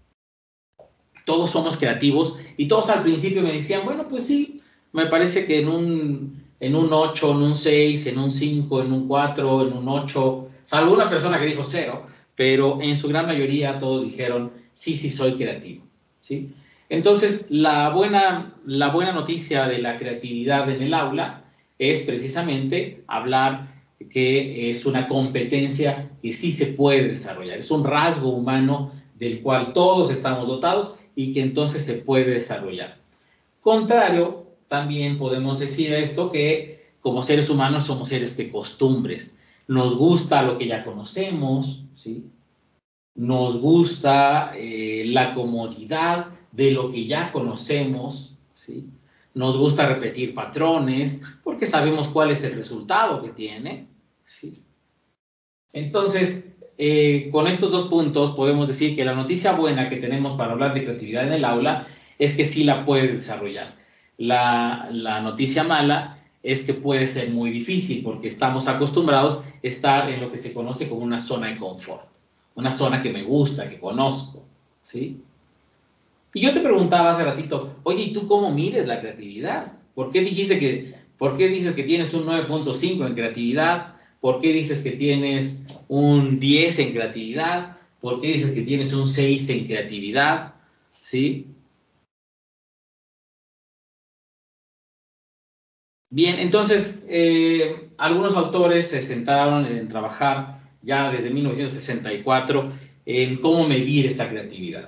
todos somos creativos y todos al principio me decían, bueno, pues sí, me parece que en un, en un ocho, en un seis, en un cinco, en un cuatro, en un ocho, salvo una persona que dijo cero, pero en su gran mayoría todos dijeron, sí, sí, soy creativo, ¿sí? Entonces, la buena, la buena noticia de la creatividad en el aula es precisamente hablar que es una competencia que sí se puede desarrollar, es un rasgo humano del cual todos estamos dotados y que entonces se puede desarrollar. Contrario, también podemos decir esto que como seres humanos somos seres de costumbres, nos gusta lo que ya conocemos, ¿sí? Nos gusta eh, la comodidad de lo que ya conocemos, ¿sí? Nos gusta repetir patrones porque sabemos cuál es el resultado que tiene, ¿sí? Entonces, eh, con estos dos puntos podemos decir que la noticia buena que tenemos para hablar de creatividad en el aula es que sí la puedes desarrollar. La, la noticia mala es que puede ser muy difícil porque estamos acostumbrados a estar en lo que se conoce como una zona de confort, una zona que me gusta, que conozco, ¿sí? Y yo te preguntaba hace ratito, oye, ¿y tú cómo mides la creatividad? ¿Por qué dijiste que, por qué dices que tienes un nueve punto cinco en creatividad? ¿Por qué dices que tienes un diez en creatividad? ¿Por qué dices que tienes un seis en creatividad? ¿Sí? Bien, entonces, eh, algunos autores se sentaron en trabajar ya desde mil novecientos sesenta y cuatro en cómo medir esta creatividad.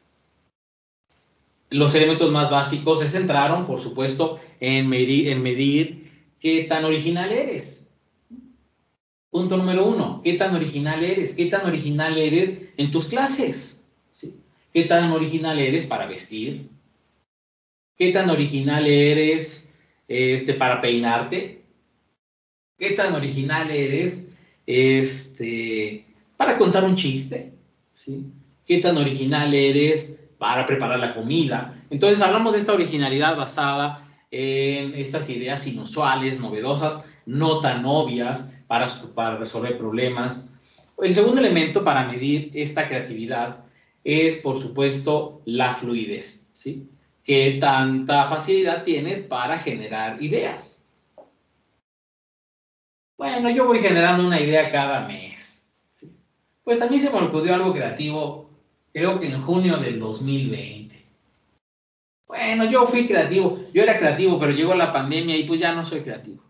Los elementos más básicos se centraron, por supuesto, en medir, en medir qué tan original eres. Punto número uno, ¿qué tan original eres? ¿Qué tan original eres en tus clases? ¿Sí? ¿Qué tan original eres para vestir? ¿Qué tan original eres este, para peinarte? ¿Qué tan original eres este, para contar un chiste? ¿Sí? ¿Qué tan original eres para preparar la comida? Entonces hablamos de esta originalidad basada en estas ideas inusuales, novedosas, no tan obvias para, para resolver problemas. El segundo elemento para medir esta creatividad es, por supuesto, la fluidez, ¿sí? ¿Qué tanta facilidad tienes para generar ideas? Bueno, yo voy generando una idea cada mes, ¿sí? Pues a mí se me ocurrió algo creativo, creo que en junio del dos mil veinte. Bueno, yo fui creativo, yo era creativo, pero llegó la pandemia y pues ya no soy creativo.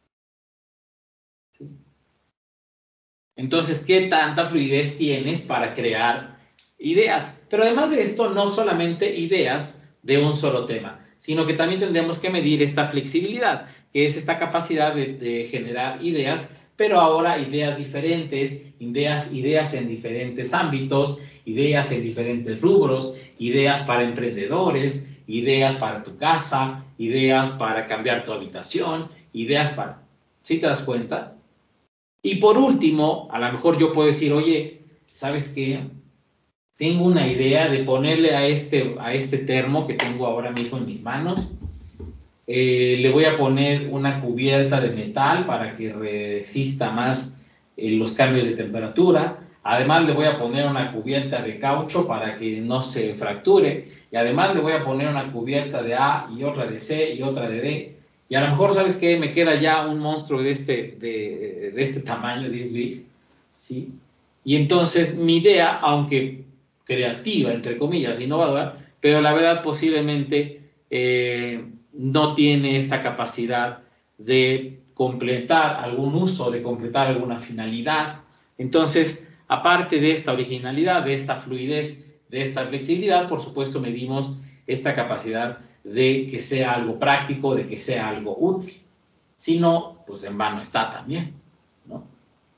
¿Sí? Entonces, ¿qué tanta fluidez tienes para crear ideas? Pero además de esto, no solamente ideas de un solo tema, sino que también tendremos que medir esta flexibilidad, que es esta capacidad de, de generar ideas, pero ahora ideas diferentes, ideas, ideas en diferentes ámbitos, ideas en diferentes rubros, ideas para emprendedores, ideas para tu casa, ideas para cambiar tu habitación, ideas para... ¿Sí te das cuenta? Y por último, a lo mejor yo puedo decir, oye, ¿sabes qué? Tengo una idea de ponerle a este, a este termo que tengo ahora mismo en mis manos, eh, le voy a poner una cubierta de metal para que resista más eh, los cambios de temperatura. Además le voy a poner una cubierta de caucho para que no se fracture. Y además le voy a poner una cubierta de A y otra de C y otra de D. Y a lo mejor, ¿sabes qué? Me queda ya un monstruo de este, de, de este tamaño, this big, ¿sí? Y entonces mi idea, aunque creativa, entre comillas, innovadora, pero la verdad posiblemente eh, no tiene esta capacidad de completar algún uso, de completar alguna finalidad. Entonces, aparte de esta originalidad, de esta fluidez, de esta flexibilidad, por supuesto medimos esta capacidad de que sea algo práctico, de que sea algo útil. Si no, pues en vano está también, ¿no?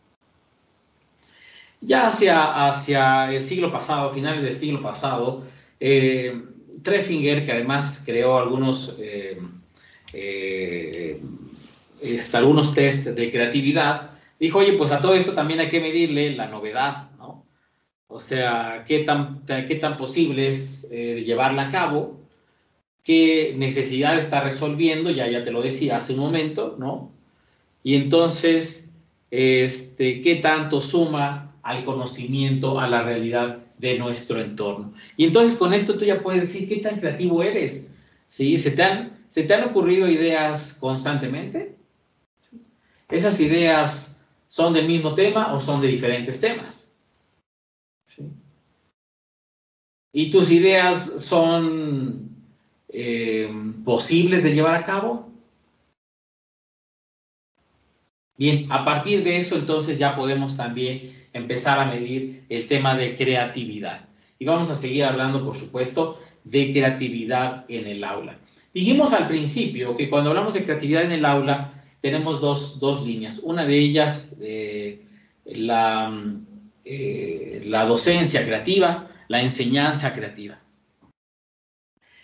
Ya hacia, hacia el siglo pasado, finales del siglo pasado, eh, Treffinger, que además creó algunos, eh, eh, este, algunos test de creatividad, dijo, oye, pues a todo esto también hay que medirle la novedad, ¿no? O sea, qué tan, qué tan posible es eh, llevarla a cabo, qué necesidad está resolviendo, ya, ya te lo decía hace un momento, ¿no? Y entonces, este, qué tanto suma al conocimiento, a la realidad de nuestro entorno. Y entonces con esto tú ya puedes decir qué tan creativo eres. ¿Sí? ¿Se te han, se te han ocurrido ideas constantemente? ¿Sí? ¿Esas ideas son del mismo tema o son de diferentes temas? ¿Sí? ¿Y tus ideas son eh, posibles de llevar a cabo? Bien, a partir de eso entonces ya podemos también empezar a medir el tema de creatividad. Y vamos a seguir hablando, por supuesto, de creatividad en el aula. Dijimos al principio que cuando hablamos de creatividad en el aula tenemos dos, dos líneas. Una de ellas, eh, la, eh, la docencia creativa, la enseñanza creativa.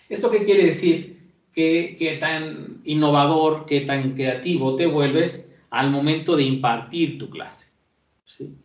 ¿Esto qué quiere decir? ¿Qué, qué tan innovador, qué tan creativo te vuelves al momento de impartir tu clase? ¿Sí?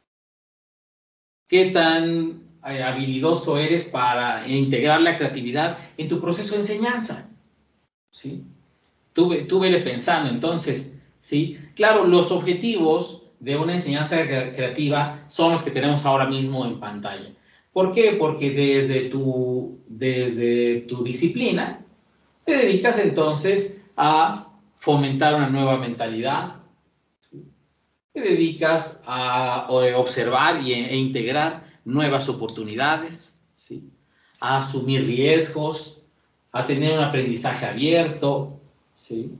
¿Qué tan eh, habilidoso eres para integrar la creatividad en tu proceso de enseñanza? ¿Sí? Tú, tú vele pensando, entonces, ¿sí? Claro, los objetivos de una enseñanza creativa son los que tenemos ahora mismo en pantalla. ¿Por qué? Porque desde tu, desde tu disciplina te dedicas entonces a fomentar una nueva mentalidad, ¿sí? Te dedicas a observar y, e integrar nuevas oportunidades, ¿sí? A asumir riesgos, a tener un aprendizaje abierto, ¿sí?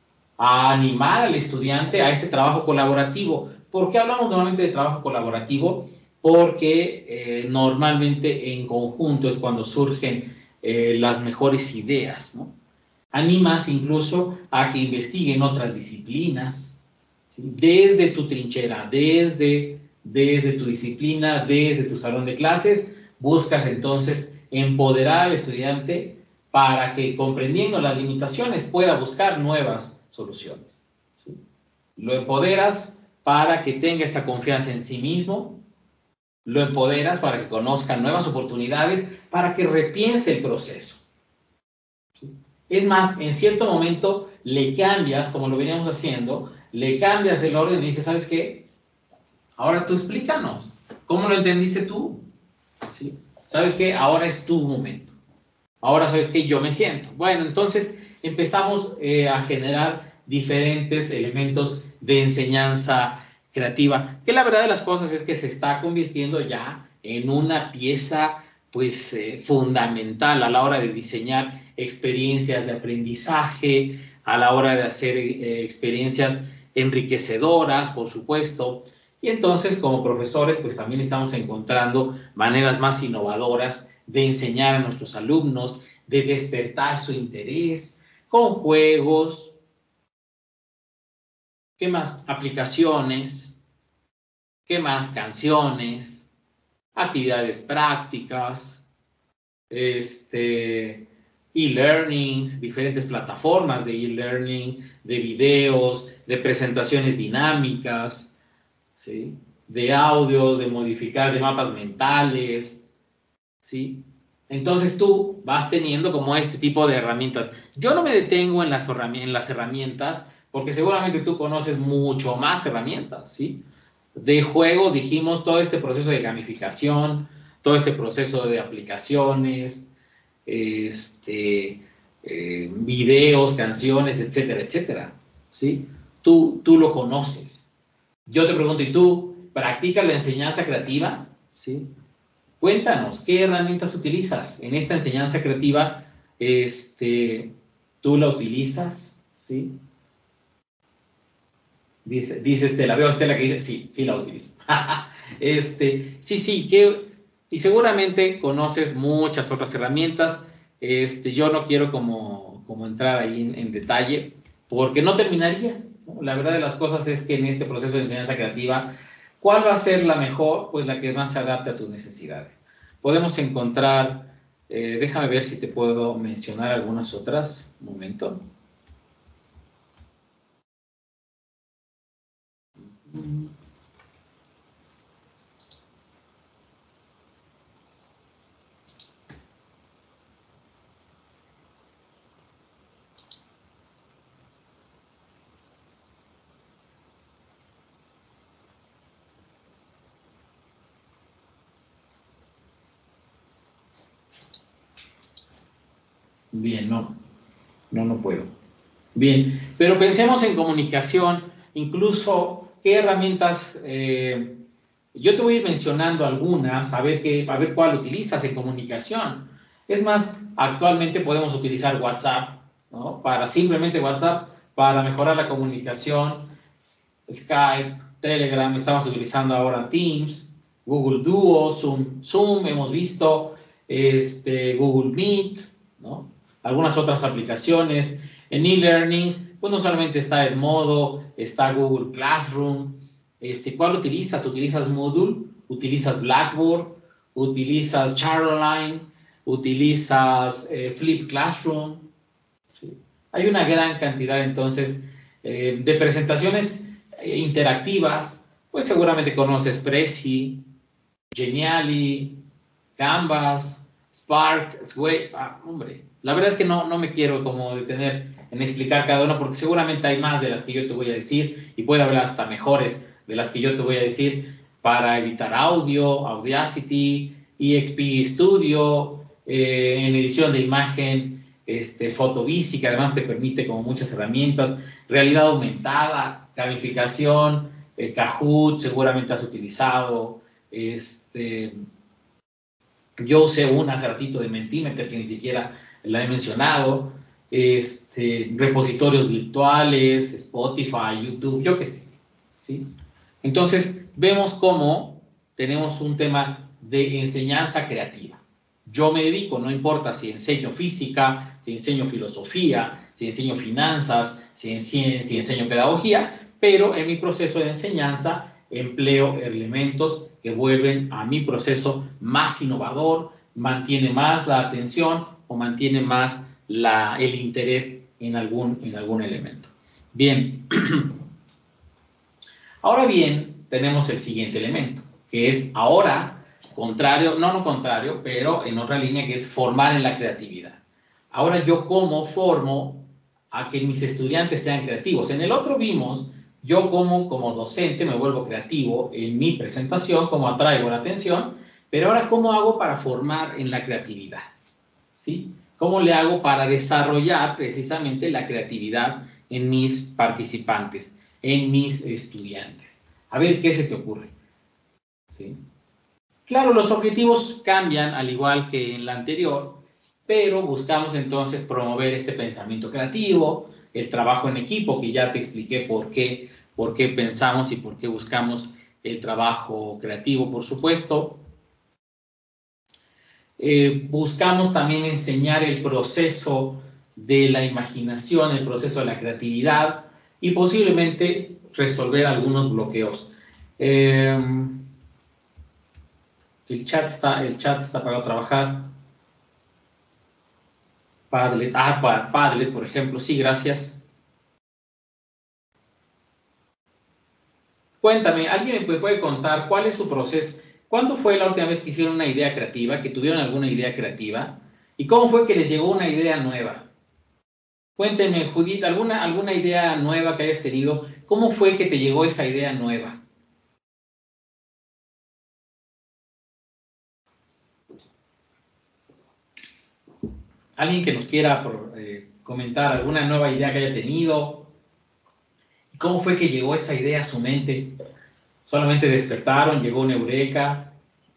A animar al estudiante a ese trabajo colaborativo. ¿Por qué hablamos normalmente de trabajo colaborativo? Porque eh, normalmente en conjunto es cuando surgen eh, las mejores ideas, ¿no? Animas incluso a que investiguen otras disciplinas, ¿sí? Desde tu trinchera, desde, desde tu disciplina, desde tu salón de clases, buscas entonces empoderar al estudiante para que, comprendiendo las limitaciones, pueda buscar nuevas soluciones, ¿sí? Lo empoderas para que tenga esta confianza en sí mismo, lo empoderas para que conozca nuevas oportunidades, para que repiense el proceso, ¿sí? Es más, en cierto momento le cambias, como lo veníamos haciendo, le cambias el orden y dices, ¿sabes qué? Ahora tú explícanos, ¿cómo lo entendiste tú? ¿Sí? ¿Sabes qué? Ahora es tu momento. Ahora sabes que yo me siento. Bueno, entonces empezamos eh, a generar diferentes elementos de enseñanza creativa, que la verdad de las cosas es que se está convirtiendo ya en una pieza pues eh, fundamental a la hora de diseñar experiencias de aprendizaje, a la hora de hacer eh, experiencias enriquecedoras, por supuesto. Y entonces, como profesores, pues también estamos encontrando maneras más innovadoras de enseñar a nuestros alumnos, de despertar su interés con juegos. ¿Qué más? Aplicaciones. ¿Qué más? Canciones, actividades prácticas, este, e-learning, diferentes plataformas de e-learning, de videos, de presentaciones dinámicas, ¿sí? De audios, de modificar, de mapas mentales, ¿sí? Entonces tú vas teniendo como este tipo de herramientas. Yo no me detengo en las, en las herramientas porque seguramente tú conoces mucho más herramientas, ¿sí? De juegos dijimos todo este proceso de gamificación, todo este proceso de aplicaciones, este, eh, videos, canciones, etcétera, etcétera, ¿sí? Tú, tú lo conoces. Yo te pregunto, ¿y tú practicas la enseñanza creativa? ¿Sí? Cuéntanos, ¿qué herramientas utilizas en esta enseñanza creativa? Este, ¿tú la utilizas? ¿Sí? Dice, dice Estela, veo a Estela que dice, sí, sí la utilizo. este, sí, sí, que, y seguramente conoces muchas otras herramientas. Este, yo no quiero como, como entrar ahí en, en detalle, porque no terminaría, ¿no? La verdad de las cosas es que en este proceso de enseñanza creativa, ¿cuál va a ser la mejor? Pues la que más se adapte a tus necesidades. Podemos encontrar, eh, déjame ver si te puedo mencionar algunas otras, un momento. Bien, no, no, no puedo. Bien, pero pensemos en comunicación, incluso qué herramientas, eh, yo te voy a ir mencionando algunas, a ver, qué, a ver cuál utilizas en comunicación. Es más, actualmente podemos utilizar WhatsApp, ¿no? Para simplemente WhatsApp, para mejorar la comunicación, Skype, Telegram, estamos utilizando ahora Teams, Google Duo, Zoom, Zoom hemos visto, este, Google Meet, ¿no? Algunas otras aplicaciones. En e-learning, pues no solamente está el Modo, está Google Classroom. Este, ¿cuál utilizas? ¿Utilizas Moodle? ¿Utilizas Blackboard? ¿Utilizas Charline? utilizas eh, Flip Classroom. ¿Sí? Hay una gran cantidad entonces eh, de presentaciones eh, interactivas. Pues seguramente conoces Prezi, Geniali, Canvas, Spark, Sway. Ah, hombre, la verdad es que no, no me quiero como detener en explicar cada uno porque seguramente hay más de las que yo te voy a decir y puede haber hasta mejores de las que yo te voy a decir para editar audio, Audacity, E X P Studio, eh, en edición de imagen, este, Photovisy, que además te permite como muchas herramientas, realidad aumentada, gamificación, eh, Kahoot, seguramente has utilizado, este, yo usé una hace ratito de Mentimeter que ni siquiera la he mencionado, este, repositorios virtuales, Spotify, YouTube, yo qué sé, ¿sí? Entonces, vemos cómo tenemos un tema de enseñanza creativa. Yo me dedico, no importa si enseño física, si enseño filosofía, si enseño finanzas, si enseño, si enseño pedagogía, pero en mi proceso de enseñanza empleo elementos que vuelven a mi proceso más innovador, mantiene más la atención o mantiene más la, el interés en algún, en algún elemento. Bien, ahora bien, tenemos el siguiente elemento, que es ahora, contrario, no, no contrario, pero en otra línea que es formar en la creatividad. Ahora yo cómo formo a que mis estudiantes sean creativos. En el otro vimos yo como, como docente me vuelvo creativo en mi presentación, cómo atraigo la atención, pero ahora cómo hago para formar en la creatividad, ¿sí? ¿Cómo le hago para desarrollar precisamente la creatividad en mis participantes, en mis estudiantes? A ver, ¿qué se te ocurre? ¿Sí? Claro, los objetivos cambian al igual que en la anterior, pero buscamos entonces promover este pensamiento creativo, el trabajo en equipo, que ya te expliqué por qué, por qué pensamos y por qué buscamos el trabajo creativo, por supuesto. Eh, buscamos también enseñar el proceso de la imaginación, el proceso de la creatividad y posiblemente resolver algunos bloqueos. Eh, el chat está, el chat está para trabajar. Padlet, ah, Padlet, por ejemplo, sí, gracias. Cuéntame, ¿alguien me puede contar cuál es su proceso? ¿Cuándo fue la última vez que hicieron una idea creativa, que tuvieron alguna idea creativa? ¿Y cómo fue que les llegó una idea nueva? Cuénteme, Judith, ¿alguna, alguna idea nueva que hayas tenido? ¿Cómo fue que te llegó esa idea nueva? ¿Alguien que nos quiera eh, comentar alguna nueva idea que haya tenido? ¿Cómo fue que llegó esa idea a su mente? ¿Solamente despertaron, llegó una eureka?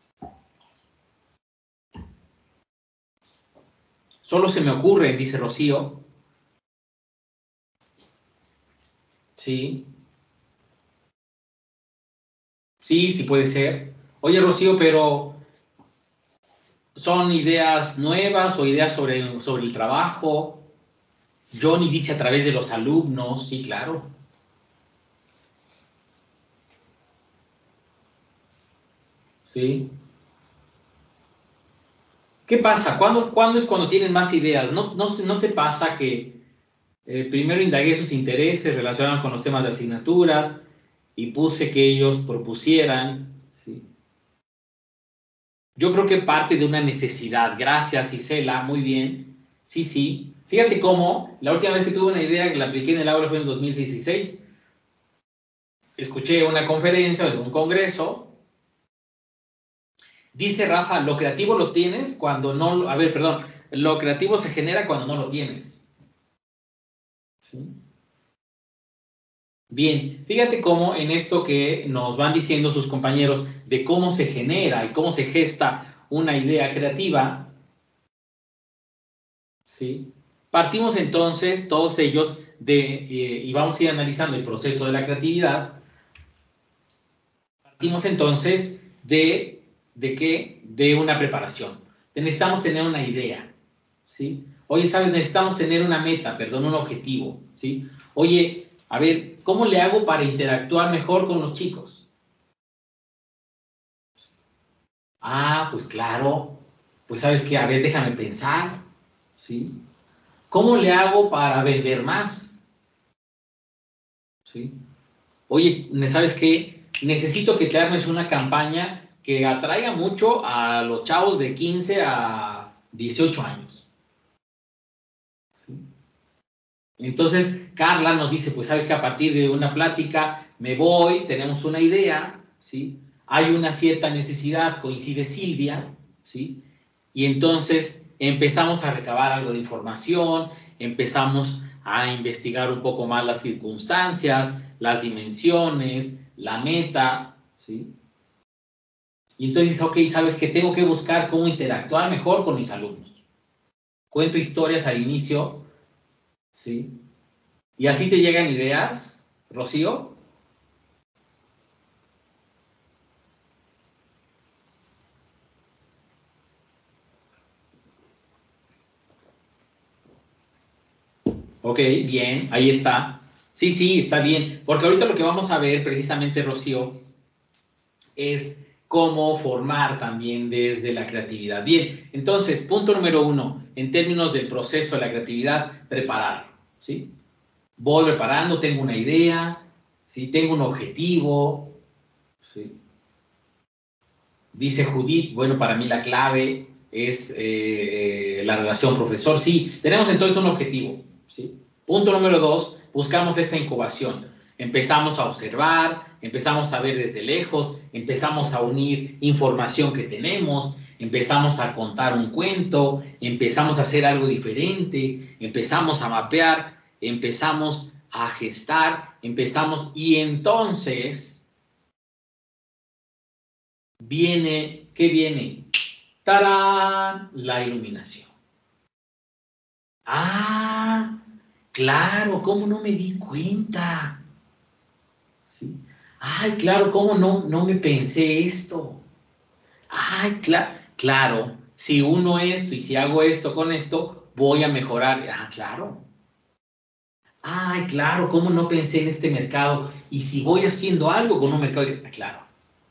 Solo se me ocurre, dice Rocío. Sí. Sí, sí puede ser. Oye, Rocío, pero ¿son ideas nuevas o ideas sobre, sobre el trabajo? Johnny dice a través de los alumnos. Sí, claro. Sí. ¿Qué pasa? ¿Cuándo, ¿cuándo es cuando tienes más ideas? ¿No, no, no te pasa que eh, primero indagué sus intereses relacionados con los temas de asignaturas y puse que ellos propusieran? ¿Sí? Yo creo que parte de una necesidad. Gracias, Isela, muy bien. Sí, sí. Fíjate cómo la última vez que tuve una idea que la apliqué en el aula fue en dos mil dieciséis. Escuché una conferencia en un congreso. Dice Rafa, lo creativo lo tienes cuando no... A ver, perdón. Lo creativo se genera cuando no lo tienes. ¿Sí? Bien, fíjate cómo en esto que nos van diciendo sus compañeros de cómo se genera y cómo se gesta una idea creativa, ¿sí? Partimos entonces todos ellos de, eh, y vamos a ir analizando el proceso de la creatividad, partimos entonces de, ¿de qué? De una preparación. Necesitamos tener una idea, ¿sí? Oye, ¿sabes? Necesitamos tener una meta, perdón, un objetivo, ¿sí? Oye, a ver, ¿cómo le hago para interactuar mejor con los chicos? Ah, pues claro. pues sabes qué, a ver, déjame pensar, ¿sí? ¿Cómo le hago para vender más? ¿Sí? Oye, ¿sabes qué? Necesito que te armes una campaña que atraiga mucho a los chavos de quince a dieciocho años. ¿Sí? Entonces, Carla nos dice, pues sabes que a partir de una plática me voy, tenemos una idea, ¿sí? Hay una cierta necesidad, coincide Silvia, ¿sí? Y entonces empezamos a recabar algo de información, empezamos a investigar un poco más las circunstancias, las dimensiones, la meta, ¿sí? Y entonces, ok, ¿sabes qué? Tengo que buscar cómo interactuar mejor con mis alumnos. Cuento historias al inicio, ¿sí? Y así te llegan ideas, Rocío. Ok, bien, ahí está. Sí, sí, está bien. Porque ahorita lo que vamos a ver precisamente, Rocío, es cómo formar también desde la creatividad. Bien, entonces, punto número uno, en términos del proceso de la creatividad, preparar, ¿sí? Voy preparando, tengo una idea, ¿sí? Tengo un objetivo, ¿sí? Dice Judith, bueno, para mí la clave es eh, la relación profesor. Sí, tenemos entonces un objetivo, ¿sí? Punto número dos, buscamos esta incubación. Empezamos a observar, empezamos a ver desde lejos, empezamos a unir información que tenemos, empezamos a contar un cuento, empezamos a hacer algo diferente, empezamos a mapear, empezamos a gestar, empezamos y entonces viene, ¿qué viene? ¡Tarán! La iluminación. ¡Ah! Claro, ¿cómo no me di cuenta? ¿Sí? ¡Ay, claro, cómo no, no me pensé esto! ¡Ay, claro! Claro, si uno esto y si hago esto con esto, voy a mejorar. ¡Ah, claro! ¡Ay, claro, cómo no pensé en este mercado! Y si voy haciendo algo con un mercado, ¡ah, claro!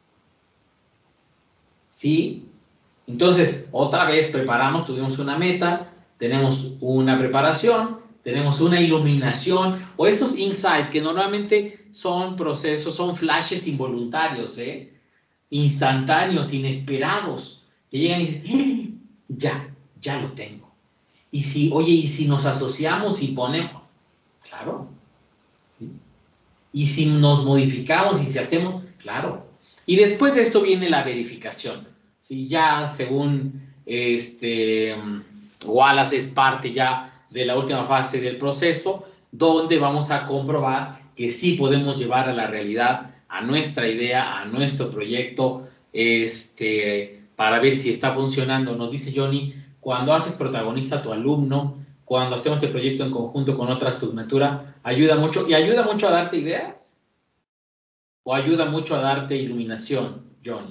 ¿Sí? Entonces, otra vez preparamos, tuvimos una meta, tenemos una preparación, tenemos una iluminación, o estos insights que normalmente son procesos, son flashes involuntarios, ¿eh? Instantáneos, inesperados, que llegan y dicen, ¡eh! ya, ya lo tengo. Y si, oye, y si nos asociamos y ponemos, claro, ¿sí? Y si nos modificamos y si hacemos, claro. Y después de esto viene la verificación. ¿Sí? Ya según este, Wallace es parte ya de la última fase del proceso, donde vamos a comprobar que sí podemos llevar a la realidad a nuestra idea, a nuestro proyecto, este, para ver si está funcionando. Nos dice Johnny, cuando haces protagonista a tu alumno, cuando hacemos el proyecto en conjunto con otra subnatura, ayuda mucho. ¿Y ayuda mucho a darte ideas? ¿O ayuda mucho a darte iluminación, Johnny?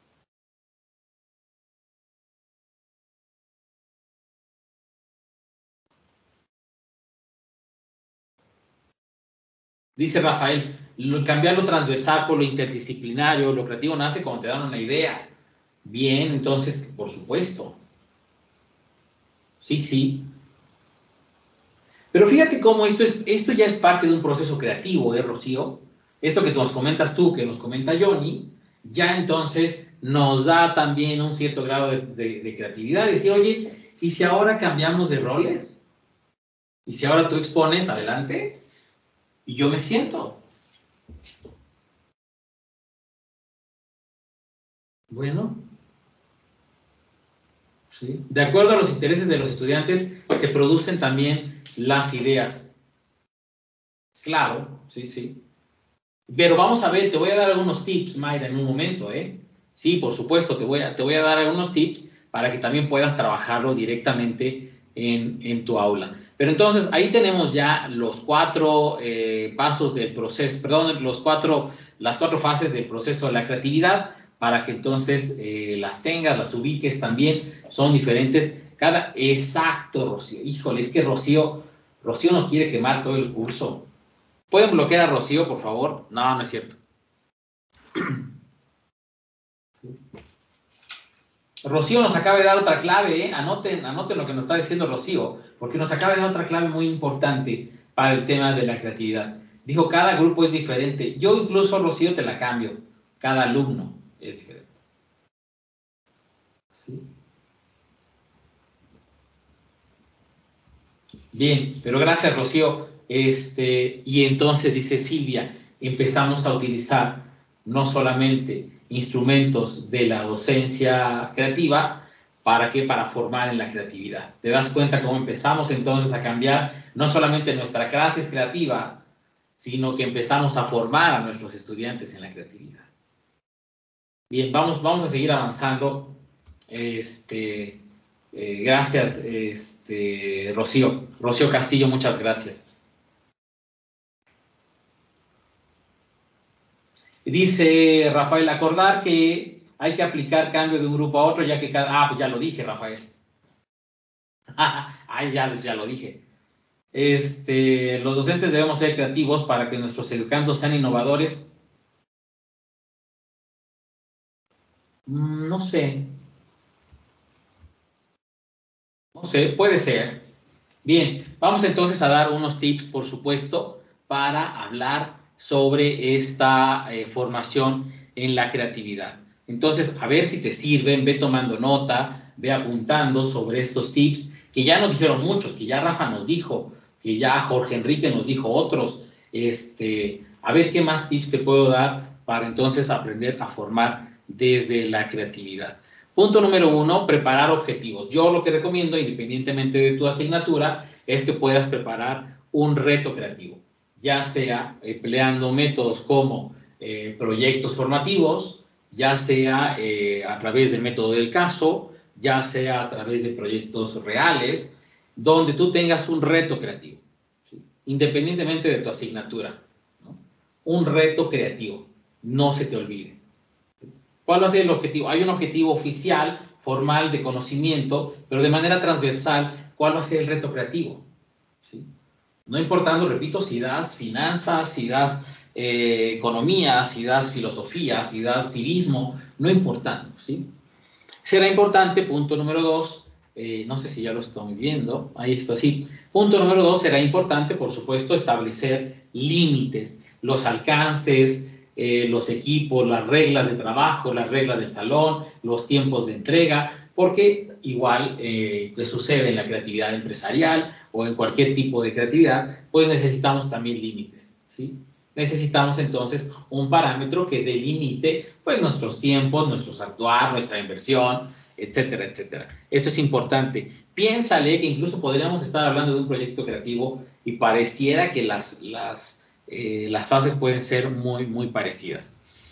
Dice Rafael, cambiar lo transversal por lo interdisciplinario, lo creativo nace cuando te dan una idea. Bien, entonces, por supuesto. Sí, sí. Pero fíjate cómo esto, es, esto ya es parte de un proceso creativo, ¿eh, Rocío? Esto que nos comentas tú, que nos comenta Johnny, ya entonces nos da también un cierto grado de, de, de creatividad. Decir, oye, ¿y si ahora cambiamos de roles? ¿Y si ahora tú expones adelante? Y yo me siento. Bueno, ¿sí? De acuerdo a los intereses de los estudiantes, se producen también las ideas. Claro, sí, sí. Pero vamos a ver, te voy a dar algunos tips, Mayra, en un momento, ¿eh? Sí, por supuesto, te voy a, te voy a dar algunos tips para que también puedas trabajarlo directamente en, en tu aula. Pero entonces, ahí tenemos ya los cuatro eh, pasos del proceso, perdón, los cuatro, las cuatro fases del proceso de la creatividad, para que entonces eh, las tengas, las ubiques también, son diferentes. Cada, exacto, Rocío. Híjole, es que Rocío, Rocío nos quiere quemar todo el curso. ¿Pueden bloquear a Rocío, por favor? No, no es cierto. Rocío nos acaba de dar otra clave, ¿eh? Anoten, anoten lo que nos está diciendo Rocío, porque nos acaba de dar otra clave muy importante para el tema de la creatividad. Dijo, cada grupo es diferente. Yo incluso, Rocío, te la cambio. Cada alumno es diferente. ¿Sí? Bien, pero gracias, Rocío. Este, y entonces, dice Silvia, empezamos a utilizar no solamente instrumentos de la docencia creativa, ¿para qué? Para formar en la creatividad. ¿Te das cuenta cómo empezamos entonces a cambiar no solamente nuestra clase creativa, sino que empezamos a formar a nuestros estudiantes en la creatividad? Bien, vamos, vamos a seguir avanzando. Este, eh, gracias, este, Rocío. Rocío Castillo, muchas gracias. Dice Rafael, acordar que hay que aplicar cambio de un grupo a otro, ya que cada... Ah, pues ya lo dije, Rafael. Ah, ya, ya lo dije. Este, los docentes debemos ser creativos para que nuestros educandos sean innovadores. No sé. No sé, puede ser. Bien, vamos entonces a dar unos tips, por supuesto, para hablar sobre esta eh, formación en la creatividad. Entonces, a ver si te sirven, ve tomando nota, ve apuntando sobre estos tips, que ya nos dijeron muchos, que ya Rafa nos dijo, que ya Jorge Enrique nos dijo otros. Este, a ver qué más tips te puedo dar para entonces aprender a formar desde la creatividad. Punto número uno, preparar objetivos. Yo lo que recomiendo, independientemente de tu asignatura, es que puedas preparar un reto creativo, ya sea empleando métodos como eh, proyectos formativos, ya sea eh, a través del método del caso, ya sea a través de proyectos reales, donde tú tengas un reto creativo, ¿sí? Independientemente de tu asignatura, ¿no? Un reto creativo, no se te olvide. ¿Cuál va a ser el objetivo? Hay un objetivo oficial, formal, de conocimiento, pero de manera transversal, ¿cuál va a ser el reto creativo? ¿Sí? No importando, repito, si das finanzas, si das eh, economía, si das filosofía, si das civismo, no importando, ¿sí? Será importante, punto número dos, eh, no sé si ya lo estoy viendo, ahí está, sí. Punto número dos, será importante, por supuesto, establecer límites, los alcances, Eh, los equipos, las reglas de trabajo, las reglas del salón, los tiempos de entrega, porque igual eh, que sucede en la creatividad empresarial o en cualquier tipo de creatividad, pues necesitamos también límites, ¿sí? Necesitamos entonces un parámetro que delimite pues nuestros tiempos, nuestros actuar, nuestra inversión, etcétera, etcétera. Eso es importante. Piénsale que incluso podríamos estar hablando de un proyecto creativo y pareciera que las, las Eh, las fases pueden ser muy, muy parecidas.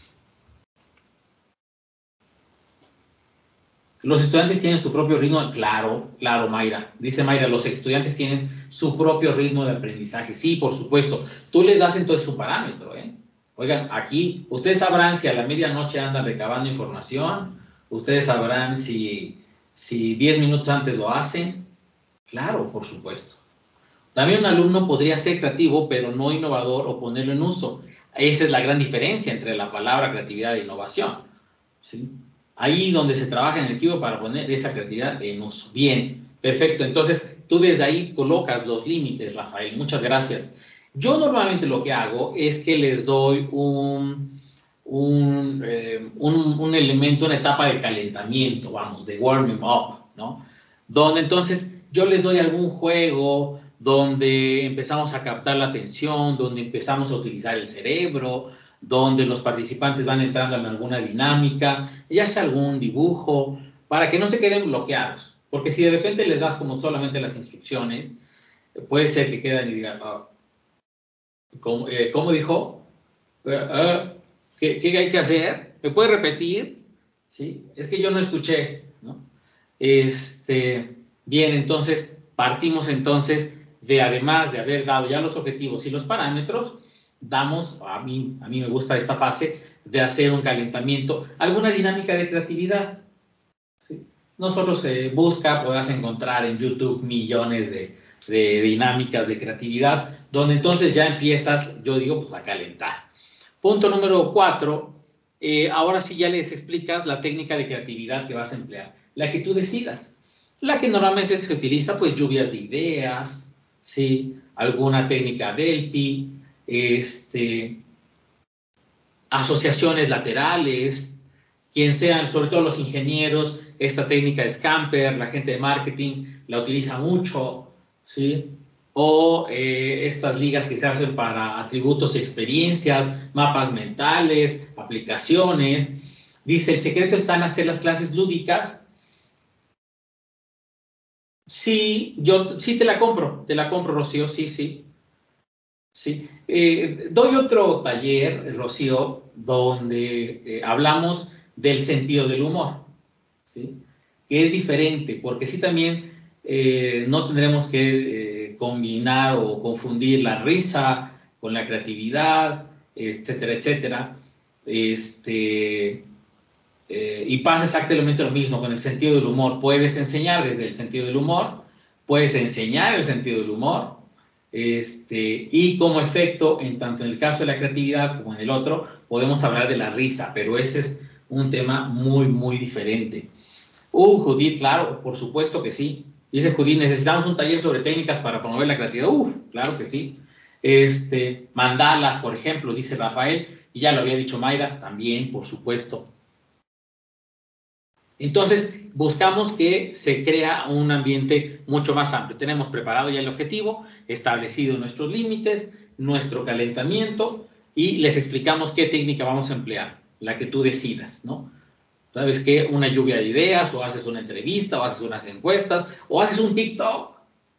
Los estudiantes tienen su propio ritmo, claro, claro, Mayra. Dice Mayra, los estudiantes tienen su propio ritmo de aprendizaje. Sí, por supuesto. Tú les das entonces su parámetro, ¿eh? Oigan, aquí, ustedes sabrán si a la medianoche andan recabando información, ustedes sabrán si, si diez minutos antes lo hacen. Claro, por supuesto. También un alumno podría ser creativo, pero no innovador o ponerlo en uso. Esa es la gran diferencia entre la palabra creatividad e innovación, ¿sí? Ahí donde se trabaja en el equipo para poner esa creatividad en uso. Bien, perfecto. Entonces, tú desde ahí colocas los límites, Rafael. Muchas gracias. Yo normalmente lo que hago es que les doy un, un, eh, un, un elemento, una etapa de calentamiento, vamos, de warming up, ¿no? Donde entonces yo les doy algún juego, donde empezamos a captar la atención, donde empezamos a utilizar el cerebro, donde los participantes van entrando en alguna dinámica, ya sea algún dibujo, para que no se queden bloqueados. Porque si de repente les das como solamente las instrucciones, puede ser que quedan y digan, oh, ¿cómo, eh, ¿cómo dijo? Uh, uh, ¿qué, ¿Qué hay que hacer? ¿Me puede repetir? ¿Sí? Es que yo no escuché, ¿no? Este, bien, entonces, partimos entonces de, además de haber dado ya los objetivos y los parámetros, damos, a mí, a mí me gusta esta fase, de hacer un calentamiento, alguna dinámica de creatividad, ¿sí? Nosotros eh, busca, podrás encontrar en YouTube millones de, de dinámicas de creatividad, donde entonces ya empiezas, yo digo, pues a calentar. Punto número cuatro, eh, ahora sí ya les explicas la técnica de creatividad que vas a emplear. la que tú decidas. La que normalmente se utiliza, pues lluvias de ideas, ¿sí? Alguna técnica Delphi, este, asociaciones laterales, quien sean, sobre todo los ingenieros, esta técnica de Scamper, la gente de marketing la utiliza mucho, ¿sí? O eh, estas ligas que se hacen para atributos y experiencias, mapas mentales, aplicaciones. Dice, el secreto está en hacer las clases lúdicas. Sí, yo sí te la compro, te la compro, Rocío, sí, sí. sí. Eh, doy otro taller, Rocío, donde eh, hablamos del sentido del humor, ¿sí? Que es diferente, porque sí también eh, no tendremos que eh, combinar o confundir la risa con la creatividad, etcétera, etcétera. Este, eh, y pasa exactamente lo mismo con el sentido del humor. Puedes enseñar desde el sentido del humor, puedes enseñar el sentido del humor, este, y como efecto, en tanto en el caso de la creatividad como en el otro, podemos hablar de la risa, pero ese es un tema muy, muy diferente. Uh, Judith, claro, por supuesto que sí. Dice Judith, necesitamos un taller sobre técnicas para promover la creatividad. Uf, claro que sí. Este, mandalas, por ejemplo, dice Rafael, y ya lo había dicho Mayra, también, por supuesto. Entonces, buscamos que se crea un ambiente mucho más amplio. Tenemos preparado ya el objetivo, establecido nuestros límites, nuestro calentamiento, y les explicamos qué técnica vamos a emplear, la que tú decidas, ¿no? ¿Sabes qué? Una lluvia de ideas, o haces una entrevista, o haces unas encuestas, o haces un TikTok.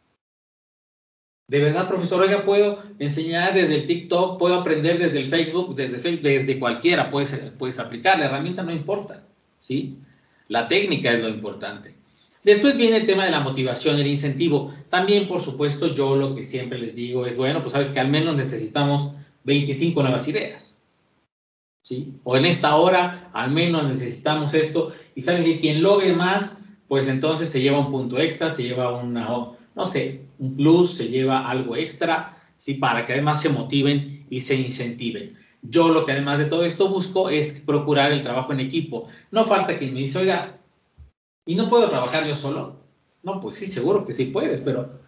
De verdad, profesor, oiga, puedo enseñar desde el TikTok, puedo aprender desde el Facebook, desde, Facebook, desde cualquiera, puedes, puedes aplicar, la herramienta no importa, ¿sí? La técnica es lo importante. Después viene el tema de la motivación y el incentivo. También, por supuesto, yo lo que siempre les digo es, bueno, pues sabes que al menos necesitamos veinticinco nuevas ideas, ¿sí? O en esta hora, al menos necesitamos esto. Y saben que quien logre más, pues entonces se lleva un punto extra, se lleva una, no sé, un plus, se lleva algo extra, ¿sí? Para que además se motiven y se incentiven. Yo lo que además de todo esto busco es procurar el trabajo en equipo. No falta quien me dice, oiga, ¿y no puedo trabajar yo solo? No, pues sí, seguro que sí puedes, pero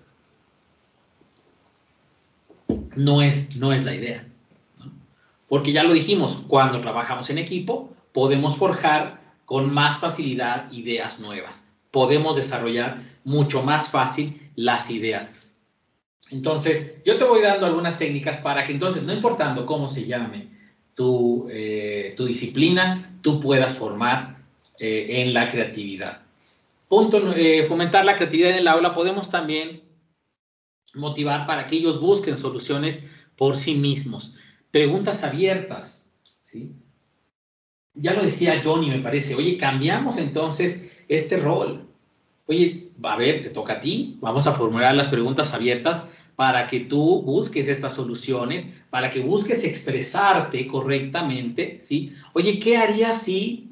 no es, no es la idea, ¿no? Porque ya lo dijimos, cuando trabajamos en equipo, podemos forjar con más facilidad ideas nuevas. Podemos desarrollar mucho más fácil las ideas. Entonces, yo te voy dando algunas técnicas para que entonces, no importando cómo se llame tu, eh, tu disciplina, tú puedas formar eh, en la creatividad. Punto, eh, fomentar la creatividad en el aula. Podemos también motivar para que ellos busquen soluciones por sí mismos. Preguntas abiertas, ¿sí? Ya lo decía Johnny, me parece. Oye, cambiamos entonces este rol. Oye, a ver, te toca a ti. Vamos a formular las preguntas abiertas para que tú busques estas soluciones, para que busques expresarte correctamente, ¿sí? Oye, ¿qué harías si?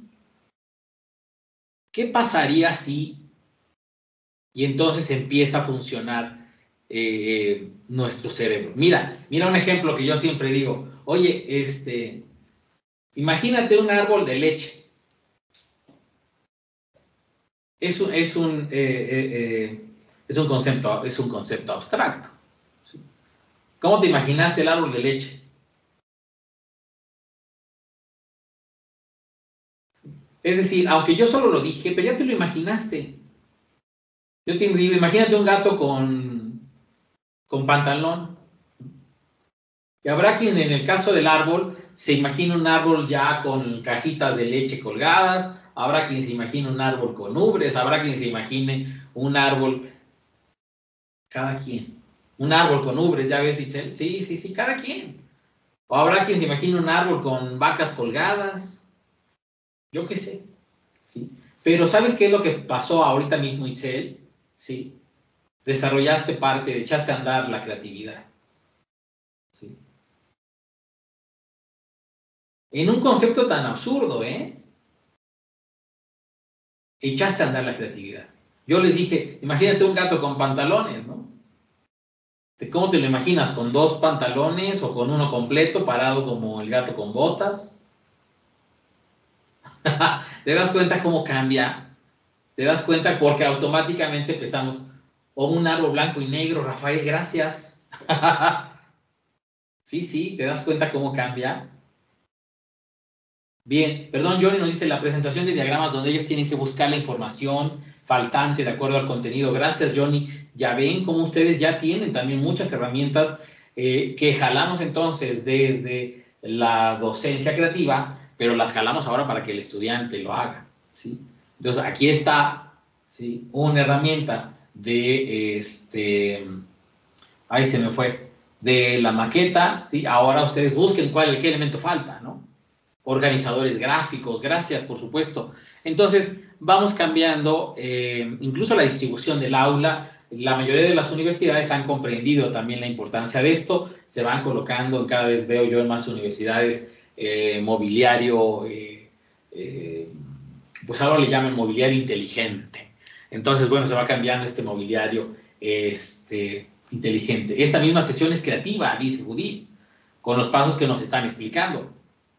¿Qué pasaría si? Y entonces empieza a funcionar eh, nuestro cerebro. Mira, mira un ejemplo que yo siempre digo. Oye, este, imagínate un árbol de leche. Es un, es un, eh, eh, eh, es un, concepto, es un concepto abstracto. ¿Sí? ¿Cómo te imaginaste el árbol de leche? Es decir, aunque yo solo lo dije, pero ya te lo imaginaste. Yo te digo, imagínate un gato con, con pantalón. Y habrá quien en el caso del árbol se imagina un árbol ya con cajitas de leche colgadas, habrá quien se imagine un árbol con ubres, habrá quien se imagine un árbol, cada quien, un árbol con ubres, ¿ya ves, Itzel? Sí, sí, sí, cada quien. O habrá quien se imagine un árbol con vacas colgadas, yo qué sé, ¿sí? Pero ¿sabes qué es lo que pasó ahorita mismo, Itzel? ¿Sí? Desarrollaste parte, echaste a andar la creatividad, ¿sí? En un concepto tan absurdo, ¿eh? Echaste a andar la creatividad. Yo les dije, imagínate un gato con pantalones, ¿no? ¿Cómo te lo imaginas? ¿Con dos pantalones o con uno completo parado como el gato con botas? ¿Te das cuenta cómo cambia? ¿Te das cuenta? Porque automáticamente empezamos, o un árbol blanco y negro, Rafael, gracias. Sí, sí, ¿te das cuenta cómo cambia? Bien, perdón, Johnny nos dice la presentación de diagramas donde ellos tienen que buscar la información faltante de acuerdo al contenido. Gracias, Johnny. Ya ven cómo ustedes ya tienen también muchas herramientas eh, que jalamos entonces desde la docencia creativa, pero las jalamos ahora para que el estudiante lo haga, ¿sí? Entonces, aquí está, ¿sí?, una herramienta de, este, ahí se me fue, de la maqueta, ¿sí? Ahora ustedes busquen cuál, qué elemento falta, ¿no? Organizadores gráficos, gracias, por supuesto. Entonces, vamos cambiando, eh, incluso la distribución del aula. La mayoría de las universidades han comprendido también la importancia de esto, se van colocando, cada vez veo yo en más universidades, eh, mobiliario, eh, eh, pues ahora le llaman mobiliario inteligente. Entonces, bueno, se va cambiando este mobiliario este, inteligente. Esta misma sesión es creativa, dice Judith, con los pasos que nos están explicando.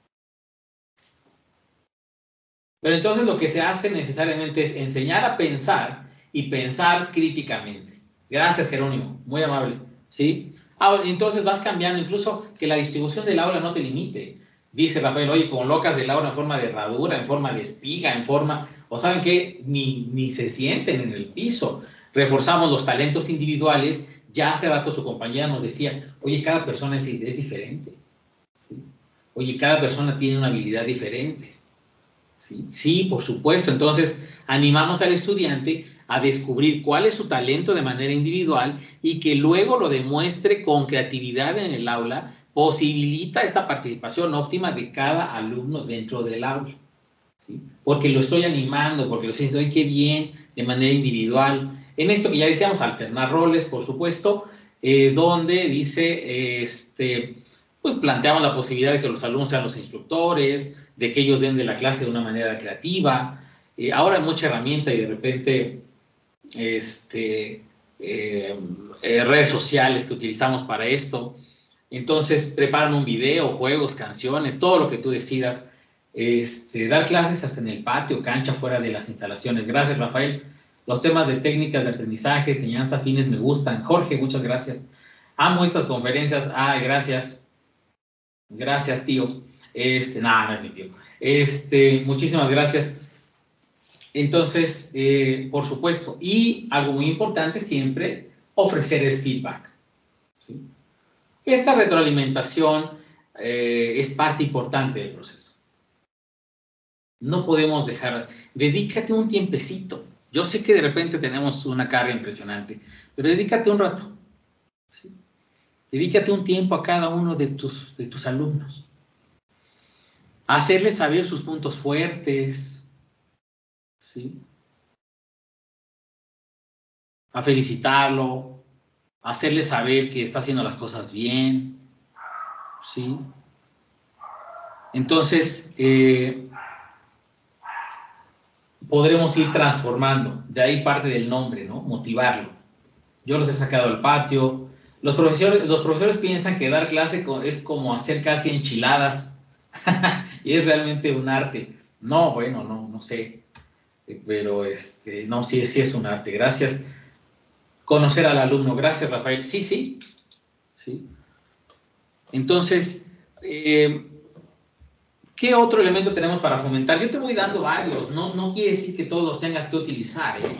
Pero entonces lo que se hace necesariamente es enseñar a pensar y pensar críticamente. Gracias, Jerónimo, muy amable, ¿sí? Ah, entonces vas cambiando, incluso que la distribución del aula no te limite. Dice Rafael, oye, colocas el aula en forma de herradura, en forma de espiga, en forma, o saben qué, ni, ni se sienten en el piso. Reforzamos los talentos individuales. Ya hace rato su compañera nos decía, oye, cada persona es, es diferente, ¿sí? Oye, cada persona tiene una habilidad diferente. ¿Sí? Sí, por supuesto. Entonces, animamos al estudiante a descubrir cuál es su talento de manera individual y que luego lo demuestre con creatividad en el aula, posibilita esta participación óptima de cada alumno dentro del aula, ¿sí? Porque lo estoy animando, porque lo estoy diciendo, qué bien, de manera individual. En esto que ya decíamos, alternar roles, por supuesto, eh, donde dice, este, pues planteamos la posibilidad de que los alumnos sean los instructores, de que ellos den de la clase de una manera creativa. Eh, ahora hay mucha herramienta y de repente este, eh, eh, redes sociales que utilizamos para esto. Entonces preparan un video, juegos, canciones, todo lo que tú decidas. Este, dar clases hasta en el patio, cancha, fuera de las instalaciones. Gracias, Rafael. Los temas de técnicas de aprendizaje, enseñanza afines me gustan. Jorge, muchas gracias. Amo estas conferencias. Ay, gracias. Gracias, tío. Este, nada, no es mi tío. Este, muchísimas gracias. Entonces, eh, por supuesto, y algo muy importante siempre, ofrecer el feedback, ¿sí? Esta retroalimentación eh, es parte importante del proceso. No podemos dejar, dedícate un tiempecito. Yo sé que de repente tenemos una carga impresionante, pero dedícate un rato, ¿sí? Dedícate un tiempo a cada uno de tus, de tus alumnos. Hacerles saber sus puntos fuertes, ¿sí? A felicitarlo, a hacerle saber que está haciendo las cosas bien, ¿sí? Entonces, eh, podremos ir transformando, de ahí parte del nombre, ¿no? Motivarlo. Yo los he sacado al patio. Los profesores, los profesores piensan que dar clase es como hacer casi enchiladas y es realmente un arte. No, bueno, no, no sé, pero este, no, sí, sí es un arte. Gracias. Conocer al alumno. Gracias, Rafael. Sí, sí. ¿Sí? Entonces, eh, ¿qué otro elemento tenemos para fomentar? Yo te voy dando varios. No, no quiere decir que todos los tengas que utilizar, ¿eh?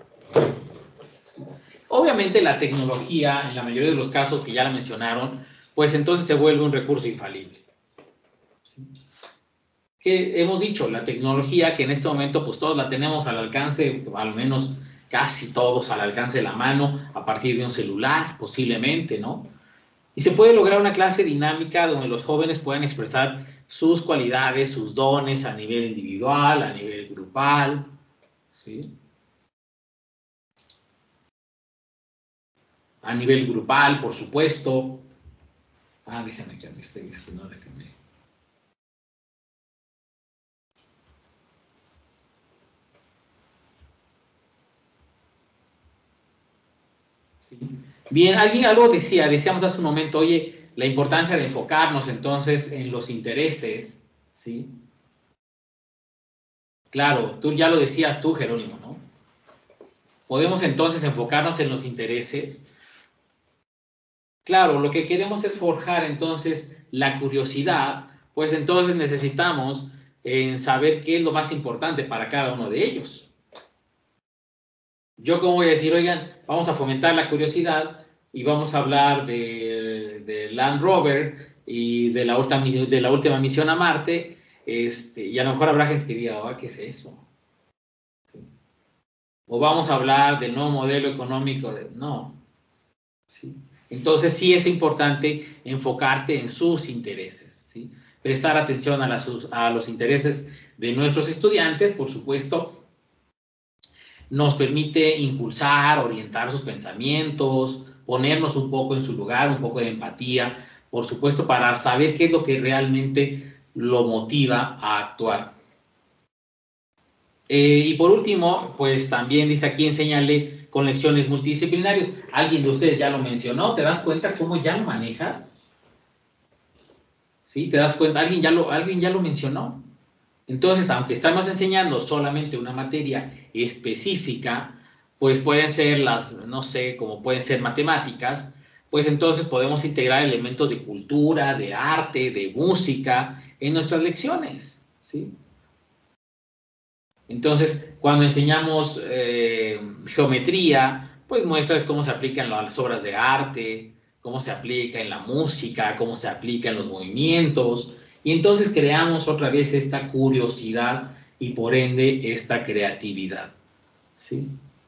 Obviamente la tecnología, en la mayoría de los casos que ya la mencionaron, pues entonces se vuelve un recurso infalible. ¿Sí? Que hemos dicho, la tecnología que en este momento pues todos la tenemos al alcance, al menos casi todos al alcance de la mano, a partir de un celular, posiblemente, ¿no? Y se puede lograr una clase dinámica donde los jóvenes puedan expresar sus cualidades, sus dones a nivel individual, a nivel grupal, ¿sí? A nivel grupal, por supuesto. Ah, déjame que me esté visto, no déjame. Sí. Bien, alguien algo decía, decíamos hace un momento, oye, la importancia de enfocarnos entonces en los intereses, ¿sí? Claro, tú ya lo decías tú, Jerónimo, ¿no? podemos entonces enfocarnos en los intereses. Claro, lo que queremos es forjar entonces la curiosidad, pues entonces necesitamos en saber qué es lo más importante para cada uno de ellos. Yo como voy a decir, oigan, vamos a fomentar la curiosidad y vamos a hablar de, de Land Rover y de la, última, de la última misión a Marte, este, y a lo mejor habrá gente que diga, oh, ¿qué es eso? O vamos a hablar del nuevo modelo económico. De, no. ¿Sí? Entonces sí es importante enfocarte en sus intereses, ¿sí? Prestar atención a, las, a los intereses de nuestros estudiantes, por supuesto, nos permite impulsar, orientar sus pensamientos, ponernos un poco en su lugar, un poco de empatía, por supuesto, para saber qué es lo que realmente lo motiva a actuar. Eh, y por último, pues también dice aquí, enséñale con lecciones multidisciplinarias. Alguien de ustedes ya lo mencionó, ¿te das cuenta cómo ya lo manejas? ¿Sí? ¿Te das cuenta? Alguien ya lo, alguien ya lo mencionó. Entonces, aunque estamos enseñando solamente una materia específica, pues pueden ser las, no sé, como pueden ser matemáticas, pues entonces podemos integrar elementos de cultura, de arte, de música en nuestras lecciones, ¿sí? Entonces, cuando enseñamos eh, geometría, pues muestras cómo se aplican las obras de arte, cómo se aplica en la música, cómo se aplica en los movimientos, y entonces creamos otra vez esta curiosidad y por ende esta creatividad, ¿sí?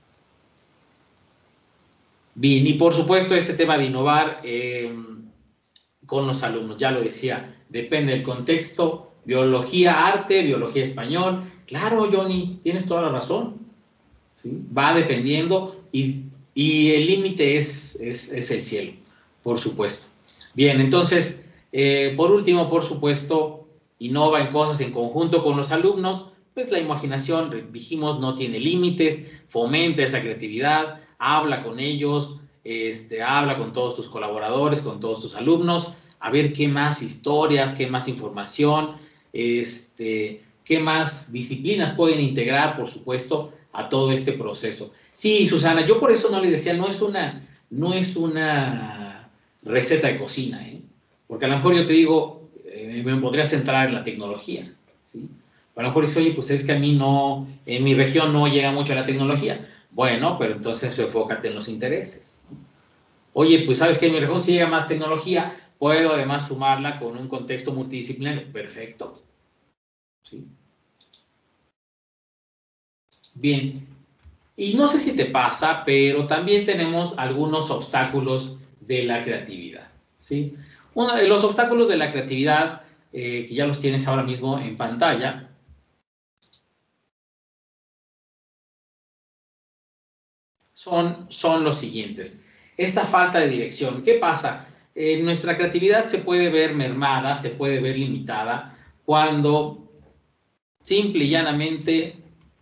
Bien, y por supuesto este tema de innovar eh, con los alumnos, ya lo decía, depende del contexto, biología, arte, biología, español. Claro, Johnny, tienes toda la razón, ¿sí? Va dependiendo y, y el límite es, es, es el cielo, por supuesto. Bien, entonces, eh, por último, por supuesto, innova en cosas en conjunto con los alumnos, pues la imaginación, dijimos, no tiene límites, fomenta esa creatividad, habla con ellos, este, habla con todos tus colaboradores, con todos tus alumnos, a ver qué más historias, qué más información, este, qué más disciplinas pueden integrar, por supuesto, a todo este proceso. Sí, Susana, yo por eso no le decía, no es una, no es una receta de cocina, ¿eh? Porque a lo mejor yo te digo, eh, me podría centrar en la tecnología, ¿sí? A lo mejor dice, oye, pues es que a mí no, en mi región no llega mucho la tecnología. Bueno, pero entonces enfócate en los intereses. Oye, pues sabes que en mi región sí llega más tecnología, puedo además sumarla con un contexto multidisciplinario. Perfecto. ¿Sí? Bien, y no sé si te pasa, pero también tenemos algunos obstáculos de la creatividad, ¿sí? Uno de los obstáculos de la creatividad, eh, que ya los tienes ahora mismo en pantalla, son, son los siguientes. Esta falta de dirección, ¿qué pasa? Eh, nuestra creatividad se puede ver mermada, se puede ver limitada, cuando simple y llanamente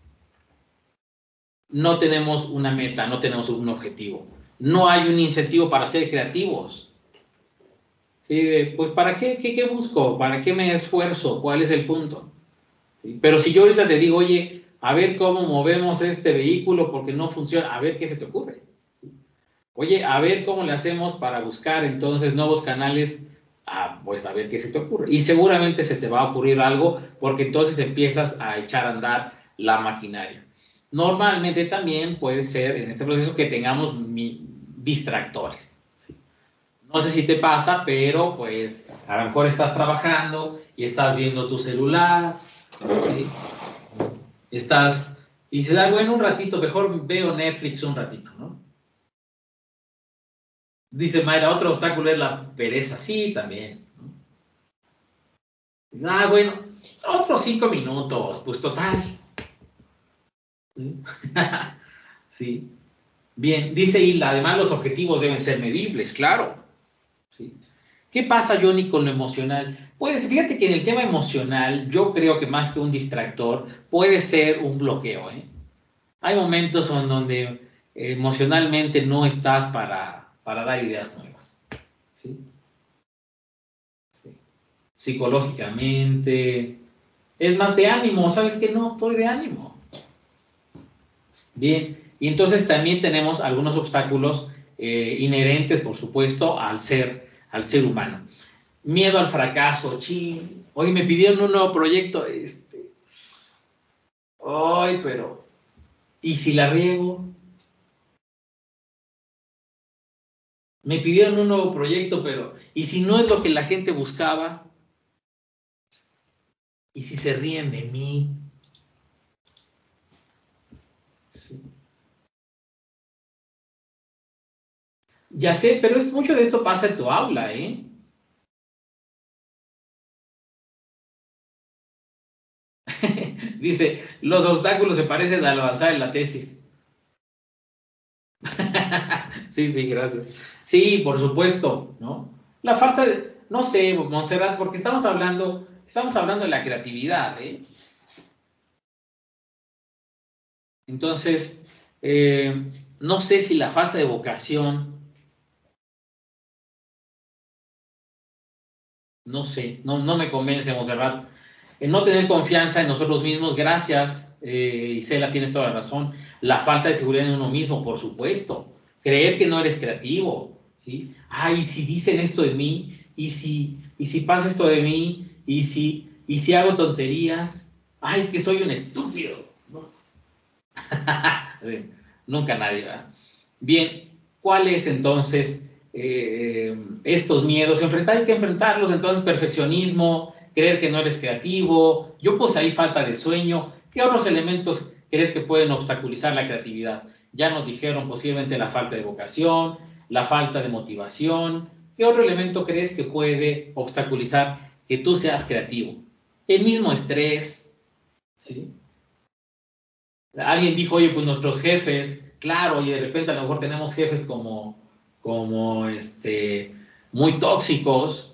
no tenemos una meta, no tenemos un objetivo. No hay un incentivo para ser creativos. ¿Sí? Pues ¿para qué? ¿Qué, qué busco? ¿Para qué me esfuerzo? ¿Cuál es el punto? ¿Sí? Pero si yo ahorita te digo, oye, a ver cómo movemos este vehículo porque no funciona, a ver qué se te ocurre. ¿Sí? Oye, a ver cómo le hacemos para buscar entonces nuevos canales, ah, pues a ver qué se te ocurre. Y seguramente se te va a ocurrir algo porque entonces empiezas a echar a andar la maquinaria. Normalmente también puede ser en este proceso que tengamos mi, distractores. ¿Sí? No sé si te pasa, pero pues a lo mejor estás trabajando y estás viendo tu celular, ¿sí? Estás, y dices, ah, bueno, un ratito, mejor veo Netflix un ratito, ¿no? Dice Mayra, otro obstáculo es la pereza. Sí, también, ¿no? Ah, bueno, otros cinco minutos, pues total. ¿Sí? Sí. Bien, dice Hilda, además los objetivos deben ser medibles, claro. ¿Sí? ¿Qué pasa, Johnny, con lo emocional? Pues fíjate que en el tema emocional, yo creo que más que un distractor, puede ser un bloqueo, ¿eh? Hay momentos en donde emocionalmente no estás para, para dar ideas nuevas, ¿sí? Psicológicamente, es más de ánimo, ¿sabes qué? No, estoy de ánimo. Bien, Y entonces también tenemos algunos obstáculos eh, inherentes, por supuesto, al ser, al ser humano. Miedo al fracaso, ching. Hoy me pidieron un nuevo proyecto, este. Ay, pero, ¿y si la riego? Me pidieron un nuevo proyecto, pero, ¿y si no es lo que la gente buscaba? ¿Y si se ríen de mí? Sí. Ya sé, pero es, mucho de esto pasa en tu aula, ¿eh? Dice, los obstáculos se parecen al avanzar en la tesis. Sí, sí, gracias. Sí, por supuesto, ¿no? La falta de, no sé, Montserrat, porque estamos hablando, estamos hablando de la creatividad, ¿eh? Entonces, eh, no sé si la falta de vocación, no sé, no, no me convence, Montserrat. El no tener confianza en nosotros mismos, gracias, eh, Isela, tienes toda la razón. La falta de seguridad en uno mismo, por supuesto. Creer que no eres creativo, ¿sí? Ay, ¿y si dicen esto de mí? ¿Y si, y si pasa esto de mí? ¿Y si, y si hago tonterías? Ay, es que soy un estúpido, ¿no? Sí, nunca nadie, ¿verdad? Bien, ¿cuáles entonces eh, estos miedos? Enfrentar, hay que enfrentarlos, entonces perfeccionismo, creer que no eres creativo, yo puse ahí falta de sueño. ¿Qué otros elementos crees que pueden obstaculizar la creatividad? Ya nos dijeron posiblemente la falta de vocación, la falta de motivación. ¿Qué otro elemento crees que puede obstaculizar que tú seas creativo? El mismo estrés, ¿sí? Alguien dijo, oye, pues nuestros jefes, claro, y de repente a lo mejor tenemos jefes como, como este, muy tóxicos.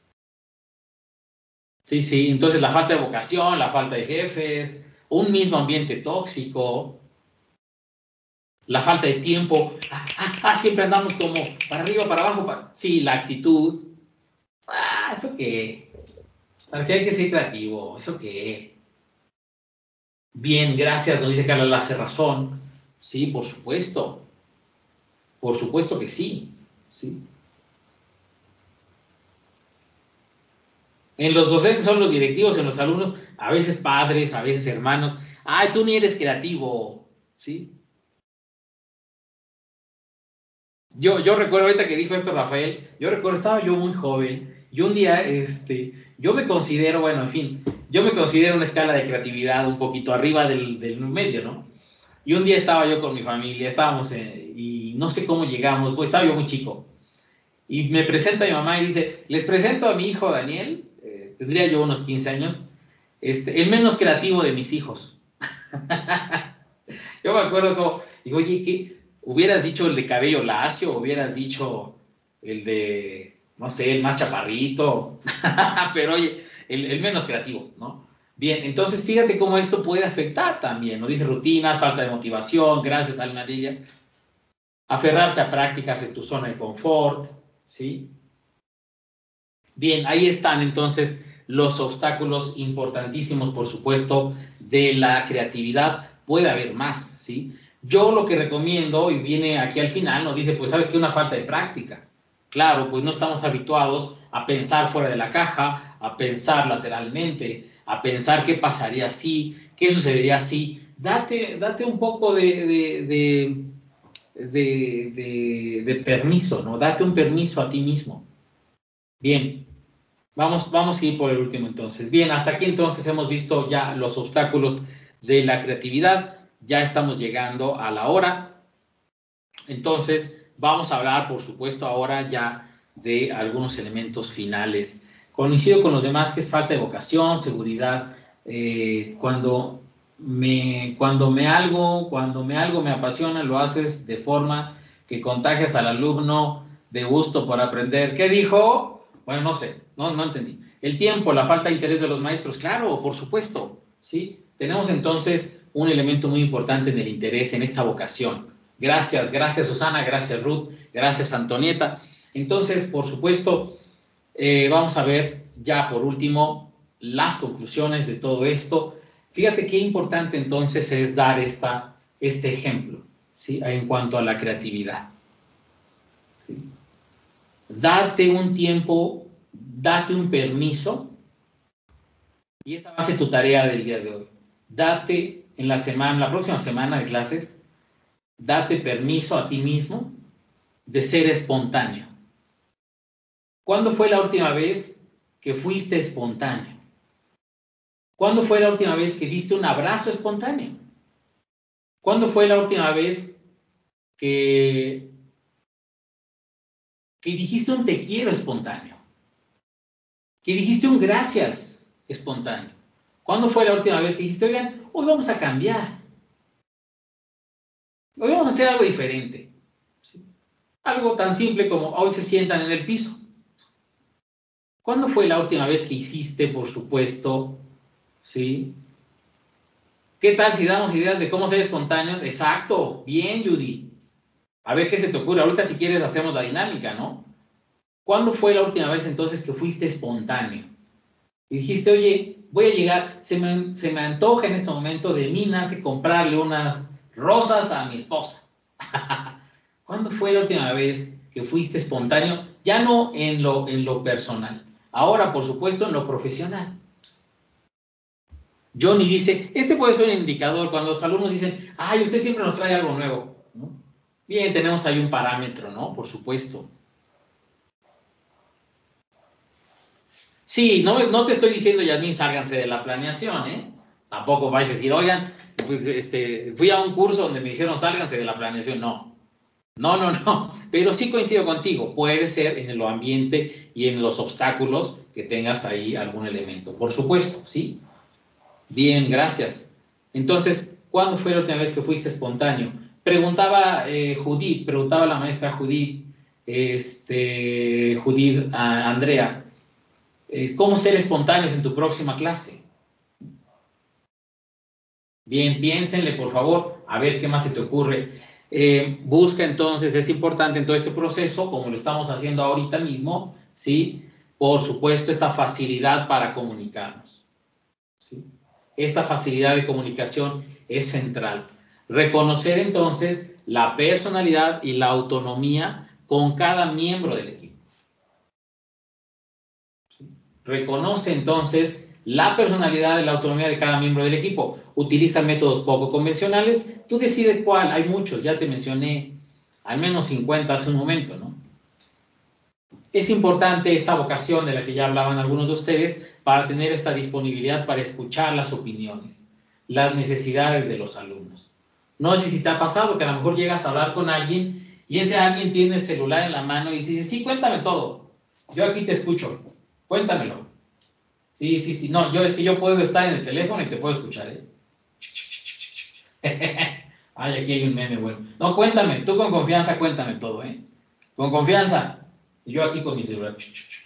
Sí, sí, entonces la falta de vocación, la falta de jefes, un mismo ambiente tóxico, la falta de tiempo, ah, ah, ah, siempre andamos como para arriba, para abajo, para... sí, la actitud, ah, ¿eso qué? ¿Para qué hay que ser creativo? ¿Eso qué? Bien, gracias, nos dice Carla, la cerrazón, sí, por supuesto. Por supuesto que sí, ¿sí? En los docentes son los directivos, en los alumnos, a veces padres, a veces hermanos. Ay, tú ni eres creativo, ¿sí? Yo, yo recuerdo ahorita que dijo esto Rafael, yo recuerdo, estaba yo muy joven, y un día, este, yo me considero, bueno, en fin, yo me considero una escala de creatividad un poquito arriba del, del medio, ¿no? Y un día estaba yo con mi familia, estábamos, en, y no sé cómo llegamos, pues estaba yo muy chico. Y me presenta a mi mamá y dice, les presento a mi hijo Daniel, eh, tendría yo unos quince años, este, el menos creativo de mis hijos. Yo me acuerdo como, digo, oye, ¿qué? Hubieras dicho el de cabello lacio, hubieras dicho el de, no sé, el más chaparrito, pero oye, el, el menos creativo, ¿no? Bien, entonces fíjate cómo esto puede afectar también, ¿no? Dice rutinas, falta de motivación, gracias a la María, aferrarse a prácticas en tu zona de confort, ¿sí? Bien, ahí están entonces los obstáculos importantísimos, por supuesto, de la creatividad. Puede haber más, ¿sí? Yo lo que recomiendo, y viene aquí al final, nos dice, pues, ¿sabes qué? Una falta de práctica. Claro, pues no estamos habituados a pensar fuera de la caja, a pensar lateralmente, a pensar qué pasaría si, qué sucedería si. Date, date un poco de, de, de, de, de, de permiso, ¿no? Date un permiso a ti mismo. Bien, vamos, vamos a ir por el último entonces. Bien, hasta aquí entonces hemos visto ya los obstáculos de la creatividad. Ya estamos llegando a la hora. Entonces, vamos a hablar, por supuesto, ahora ya de algunos elementos finales. Coincido con los demás que es falta de vocación, seguridad. Eh, cuando me, cuando me algo, cuando me algo me apasiona, lo haces de forma que contagias al alumno de gusto por aprender. ¿Qué dijo? Bueno, no sé, no, no entendí. El tiempo, la falta de interés de los maestros, claro, por supuesto, ¿sí? Tenemos entonces un elemento muy importante en el interés, en esta vocación. Gracias, gracias Susana, gracias Ruth, gracias Antonieta. Entonces, por supuesto, eh, vamos a ver ya por último las conclusiones de todo esto. Fíjate qué importante entonces es dar esta, este ejemplo. ¿sí? En cuanto a la creatividad. ¿Sí? Date un tiempo, date un permiso, y esa va a ser tu tarea del día de hoy. Date en la semana, la próxima semana de clases, date permiso a ti mismo de ser espontáneo. ¿Cuándo fue la última vez que fuiste espontáneo? ¿Cuándo fue la última vez que diste un abrazo espontáneo? ¿Cuándo fue la última vez que, que dijiste un te quiero espontáneo? Que dijiste un gracias espontáneo. ¿Cuándo fue la última vez que dijiste, oigan, hoy vamos a cambiar? Hoy vamos a hacer algo diferente. ¿Sí? Algo tan simple como hoy se sientan en el piso. ¿Cuándo fue la última vez que hiciste, por supuesto, ¿sí? ¿Qué tal si damos ideas de cómo ser espontáneos? Exacto, bien, Judy. A ver qué se te ocurre. Ahorita si quieres hacemos la dinámica, ¿no? ¿Cuándo fue la última vez entonces que fuiste espontáneo? Y dijiste, oye, voy a llegar, se me, se me antoja en este momento, de mí nace comprarle unas rosas a mi esposa. ¿Cuándo fue la última vez que fuiste espontáneo? Ya no en lo, en lo personal. Ahora, por supuesto, en lo profesional. Johnny dice, este puede ser un indicador cuando los alumnos dicen, ay, usted siempre nos trae algo nuevo, ¿no? Bien, tenemos ahí un parámetro, ¿no? Por supuesto. Sí, no, no te estoy diciendo, Yasmín, sálganse de la planeación, ¿eh? Tampoco vais a decir, oigan, pues, este, fui a un curso donde me dijeron, sálganse de la planeación. No, no, no, no. Pero sí coincido contigo, puede ser en el ambiente y en los obstáculos que tengas ahí algún elemento. Por supuesto, ¿sí? Bien, gracias. Entonces, ¿cuándo fue la última vez que fuiste espontáneo? Preguntaba eh, Judith, preguntaba la maestra Judith, este, Judith a Andrea, eh, ¿cómo ser espontáneos en tu próxima clase? Bien, piénsenle, por favor, a ver qué más se te ocurre. Eh, busca entonces, es importante en todo este proceso, como lo estamos haciendo ahorita mismo, ¿sí? Por supuesto, esta facilidad para comunicarnos, ¿sí? Esta facilidad de comunicación es central. Reconocer entonces la personalidad y la autonomía con cada miembro del equipo. ¿Sí? Reconoce entonces la personalidad y la autonomía de cada miembro del equipo. Utiliza métodos poco convencionales. Tú decides cuál. Hay muchos, ya te mencioné al menos cincuenta hace un momento, ¿no? Es importante esta vocación de la que ya hablaban algunos de ustedes para tener esta disponibilidad para escuchar las opiniones, las necesidades de los alumnos. No sé si te ha pasado que a lo mejor llegas a hablar con alguien y ese alguien tiene el celular en la mano y dice, sí, cuéntame todo. Yo aquí te escucho. Cuéntamelo. Sí, sí, sí. No, yo es que yo puedo estar en el teléfono y te puedo escuchar, ¿eh? Ay, aquí hay un meme bueno. No, cuéntame. Tú con confianza cuéntame todo, ¿eh? Con confianza. Yo aquí con mi celular.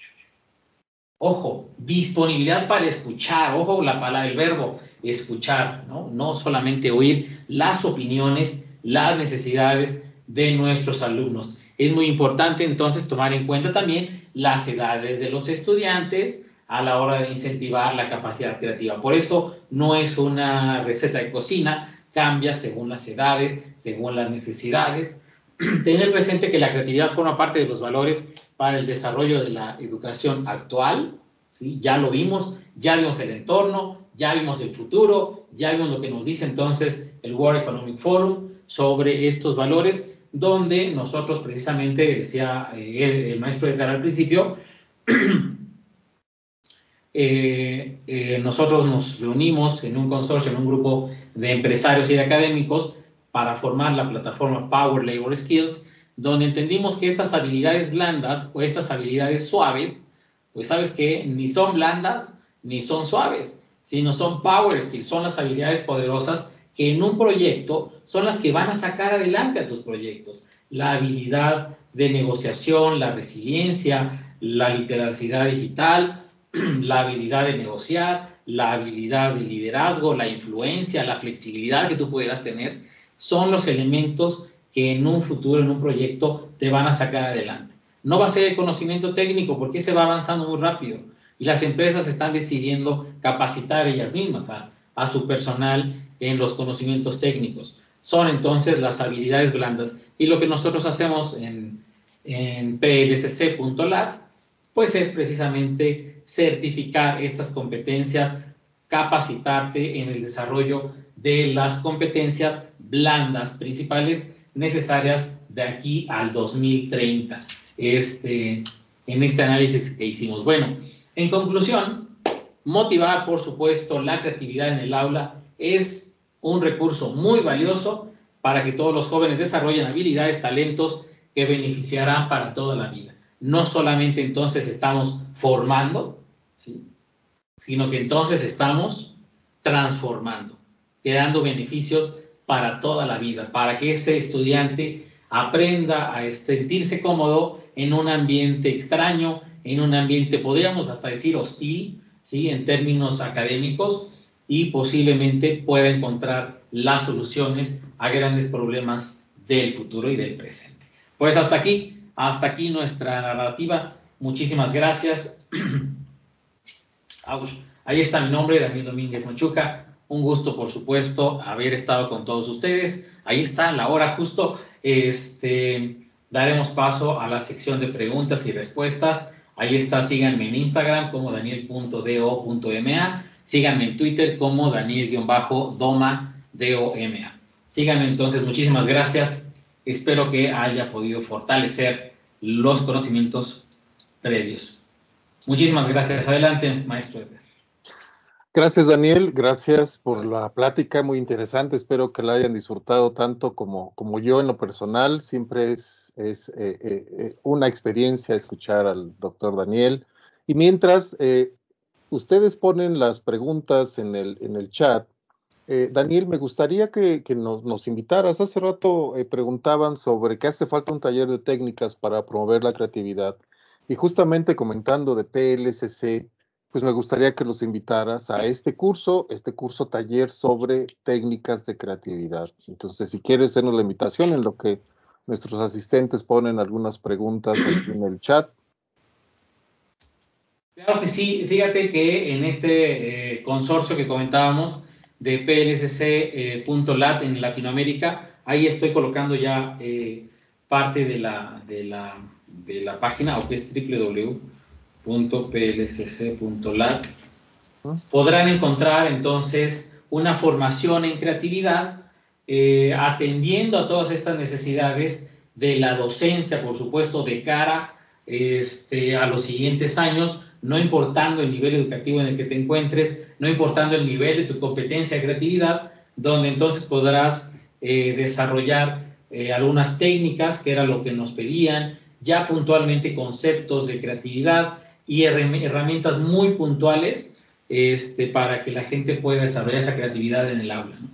Ojo, disponibilidad para escuchar. Ojo, la palabra, el verbo escuchar, ¿no? No solamente oír las opiniones, las necesidades de nuestros alumnos. Es muy importante entonces tomar en cuenta también las edades de los estudiantes a la hora de incentivar la capacidad creativa. Por eso no es una receta de cocina, cambia según las edades, según las necesidades. Tener presente que la creatividad forma parte de los valores para el desarrollo de la educación actual, ¿sí? Ya lo vimos, ya vimos el entorno, ya vimos el futuro, ya vimos lo que nos dice entonces el World Economic Forum sobre estos valores, donde nosotros precisamente, decía eh, el, el maestro Edgar al principio, eh, eh, nosotros nos reunimos en un consorcio, en un grupo de empresarios y de académicos para formar la plataforma Power Labor Skills, donde entendimos que estas habilidades blandas o estas habilidades suaves, pues sabes que ni son blandas ni son suaves, sino son Power Skills, son las habilidades poderosas que en un proyecto son las que van a sacar adelante a tus proyectos. La habilidad de negociación, la resiliencia, la literacidad digital, la habilidad de negociar, la habilidad de liderazgo, la influencia, la flexibilidad que tú pudieras tener, son los elementos que en un futuro, en un proyecto, te van a sacar adelante. No va a ser el conocimiento técnico porque se va avanzando muy rápido y las empresas están decidiendo capacitar ellas mismas a, a su personal en los conocimientos técnicos. son entonces las habilidades blandas. Y lo que nosotros hacemos en, en P L S C punto lat, pues es precisamente certificar estas competencias, capacitarte en el desarrollo de las competencias blandas principales necesarias de aquí al dos mil treinta, este, en este análisis que hicimos. Bueno, en conclusión, motivar, por supuesto, la creatividad en el aula es un recurso muy valioso para que todos los jóvenes desarrollen habilidades, talentos que beneficiarán para toda la vida. No solamente entonces estamos formando, ¿sí?, sino que entonces estamos transformando, creando beneficios para toda la vida, para que ese estudiante aprenda a sentirse cómodo en un ambiente extraño, en un ambiente, podríamos hasta decir hostil, ¿sí?, en términos académicos, y posiblemente pueda encontrar las soluciones a grandes problemas del futuro y del presente. Pues hasta aquí, hasta aquí nuestra narrativa. Muchísimas gracias. Ahí está mi nombre, Daniel Domínguez Machuca. Un gusto, por supuesto, haber estado con todos ustedes. Ahí está la hora justo. Este, daremos paso a la sección de preguntas y respuestas. Ahí está, síganme en Instagram como daniel punto do punto ma. Síganme en Twitter como Daniel-Doma, D O M A. Síganme entonces, muchísimas gracias. Espero que haya podido fortalecer los conocimientos previos. Muchísimas gracias. Adelante, maestro. Gracias, Daniel. Gracias por la plática, muy interesante. Espero que la hayan disfrutado tanto como, como yo en lo personal. Siempre es, es eh, eh, una experiencia escuchar al doctor Daniel. Y mientras eh, ustedes ponen las preguntas en el, en el chat, eh, Daniel, me gustaría que, que nos, nos invitaras. Hace rato eh, preguntaban sobre que hace falta un taller de técnicas para promover la creatividad. Y justamente comentando de P L S C, pues me gustaría que los invitaras a este curso, este curso taller sobre técnicas de creatividad. Entonces, si quieres hacernos la invitación en lo que nuestros asistentes ponen algunas preguntas aquí en el chat. Claro que sí. Fíjate que en este eh, consorcio que comentábamos de P L S C punto lat en Latinoamérica, ahí estoy colocando ya eh, parte de la, de, la, de la página, o que es doble u doble u doble u punto p l s c punto lat. Podrán encontrar entonces una formación en creatividad eh, atendiendo a todas estas necesidades de la docencia, por supuesto, de cara este, a los siguientes años, no importando el nivel educativo en el que te encuentres, no importando el nivel de tu competencia de creatividad, donde entonces podrás eh, desarrollar eh, algunas técnicas, que era lo que nos pedían, ya puntualmente conceptos de creatividad y herramientas muy puntuales este, para que la gente pueda desarrollar esa creatividad en el aula, ¿no?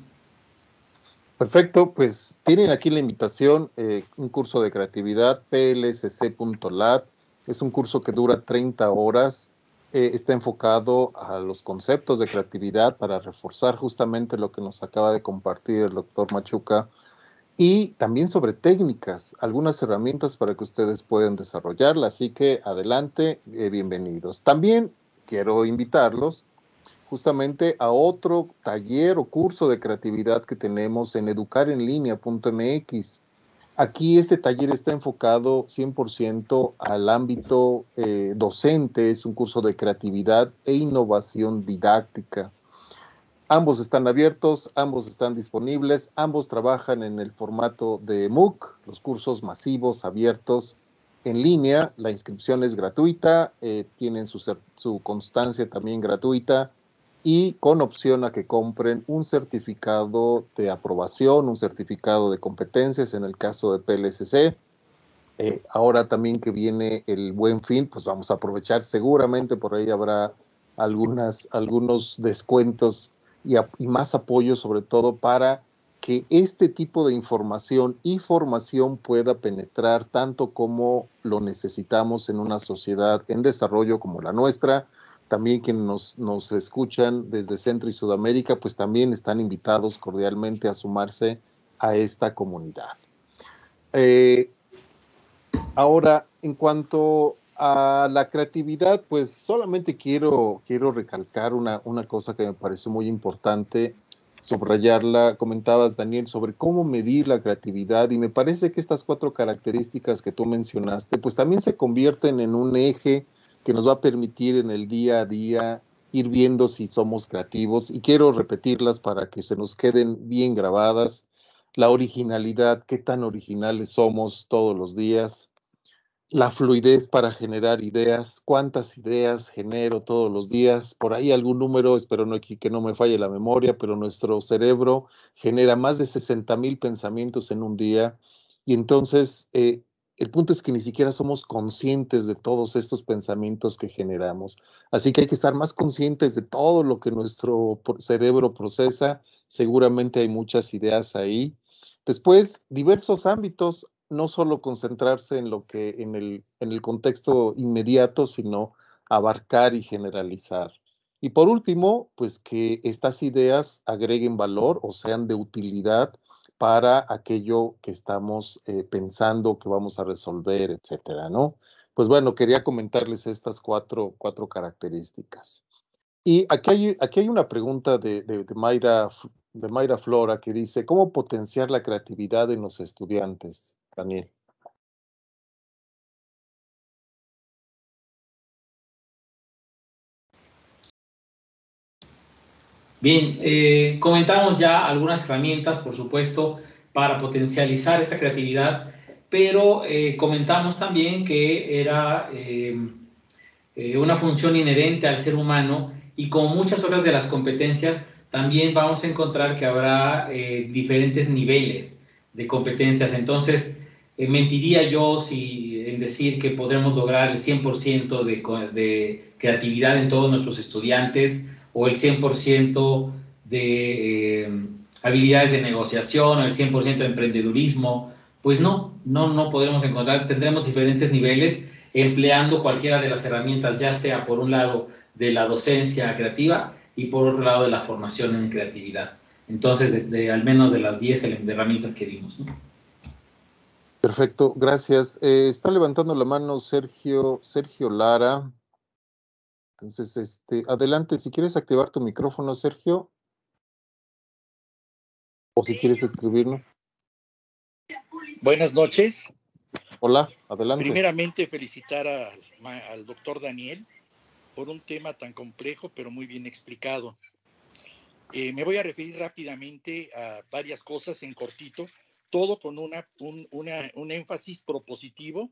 Perfecto, pues tienen aquí la invitación, eh, un curso de creatividad, P L S C punto lat. Es un curso que dura treinta horas, eh, está enfocado a los conceptos de creatividad para reforzar justamente lo que nos acaba de compartir el doctor Machuca, y también sobre técnicas, algunas herramientas para que ustedes puedan desarrollarlas. Así que adelante, eh, bienvenidos. También quiero invitarlos justamente a otro taller o curso de creatividad que tenemos en educar en línea punto m x. Aquí este taller está enfocado cien por ciento al ámbito eh, docente, es un curso de creatividad e innovación didáctica. Ambos están abiertos, ambos están disponibles, ambos trabajan en el formato de MOOC, los cursos masivos abiertos en línea. La inscripción es gratuita, eh, tienen su, su constancia también gratuita y con opción a que compren un certificado de aprobación, un certificado de competencias en el caso de P L S C. Eh, ahora también que viene el Buen Fin, pues vamos a aprovechar, seguramente por ahí habrá algunas, algunos descuentos y, a, y más apoyo, sobre todo para que este tipo de información y formación pueda penetrar tanto como lo necesitamos en una sociedad en desarrollo como la nuestra. También quienes nos, nos escuchan desde Centro y Sudamérica, pues también están invitados cordialmente a sumarse a esta comunidad. Eh, ahora, en cuanto a la creatividad, pues solamente quiero, quiero recalcar una, una cosa que me pareció muy importante. subrayarla. Comentabas, Daniel, sobre cómo medir la creatividad, y me parece que estas cuatro características que tú mencionaste, pues también se convierten en un eje que nos va a permitir en el día a día ir viendo si somos creativos, y quiero repetirlas para que se nos queden bien grabadas. La originalidad, qué tan originales somos todos los días. La fluidez para generar ideas, cuántas ideas genero todos los días. Por ahí algún número, espero no, que no me falle la memoria, pero nuestro cerebro genera más de sesenta mil pensamientos en un día, y entonces eh, el punto es que ni siquiera somos conscientes de todos estos pensamientos que generamos. Así que hay que estar más conscientes de todo lo que nuestro cerebro procesa. Seguramente hay muchas ideas ahí. Después, diversos ámbitos, no solo concentrarse en lo que en el, en el contexto inmediato, sino abarcar y generalizar. Y por último, pues que estas ideas agreguen valor o sean de utilidad para aquello que estamos eh, pensando, que vamos a resolver, etcétera, ¿no? Pues bueno, quería comentarles estas cuatro, cuatro características. Y aquí hay, aquí hay una pregunta de, de, de, Mayra, de Mayra Flora, que dice, ¿cómo potenciar la creatividad en los estudiantes, Daniel? Bien, eh, comentamos ya algunas herramientas, por supuesto, para potencializar esa creatividad, pero eh, comentamos también que era eh, eh, una función inherente al ser humano, y como muchas otras de las competencias, también vamos a encontrar que habrá eh, diferentes niveles de competencias. Entonces, eh, mentiría yo si, en decir que podremos lograr el cien por ciento de, de creatividad en todos nuestros estudiantes, o el cien por ciento de eh, habilidades de negociación, o el cien por ciento de emprendedurismo. Pues no, no, no podremos encontrar, tendremos diferentes niveles empleando cualquiera de las herramientas, ya sea por un lado de la docencia creativa y por otro lado de la formación en creatividad. Entonces, de, de al menos de las diez herramientas que vimos, ¿no? Perfecto, gracias. Eh, está levantando la mano Sergio, Sergio Lara. Entonces, este, adelante, si quieres activar tu micrófono, Sergio, o si quieres escribirlo. Buenas noches. Hola, adelante. Primeramente, felicitar a, al doctor Daniel por un tema tan complejo, pero muy bien explicado. Eh, me voy a referir rápidamente a varias cosas en cortito, todo con una, un, una, un énfasis propositivo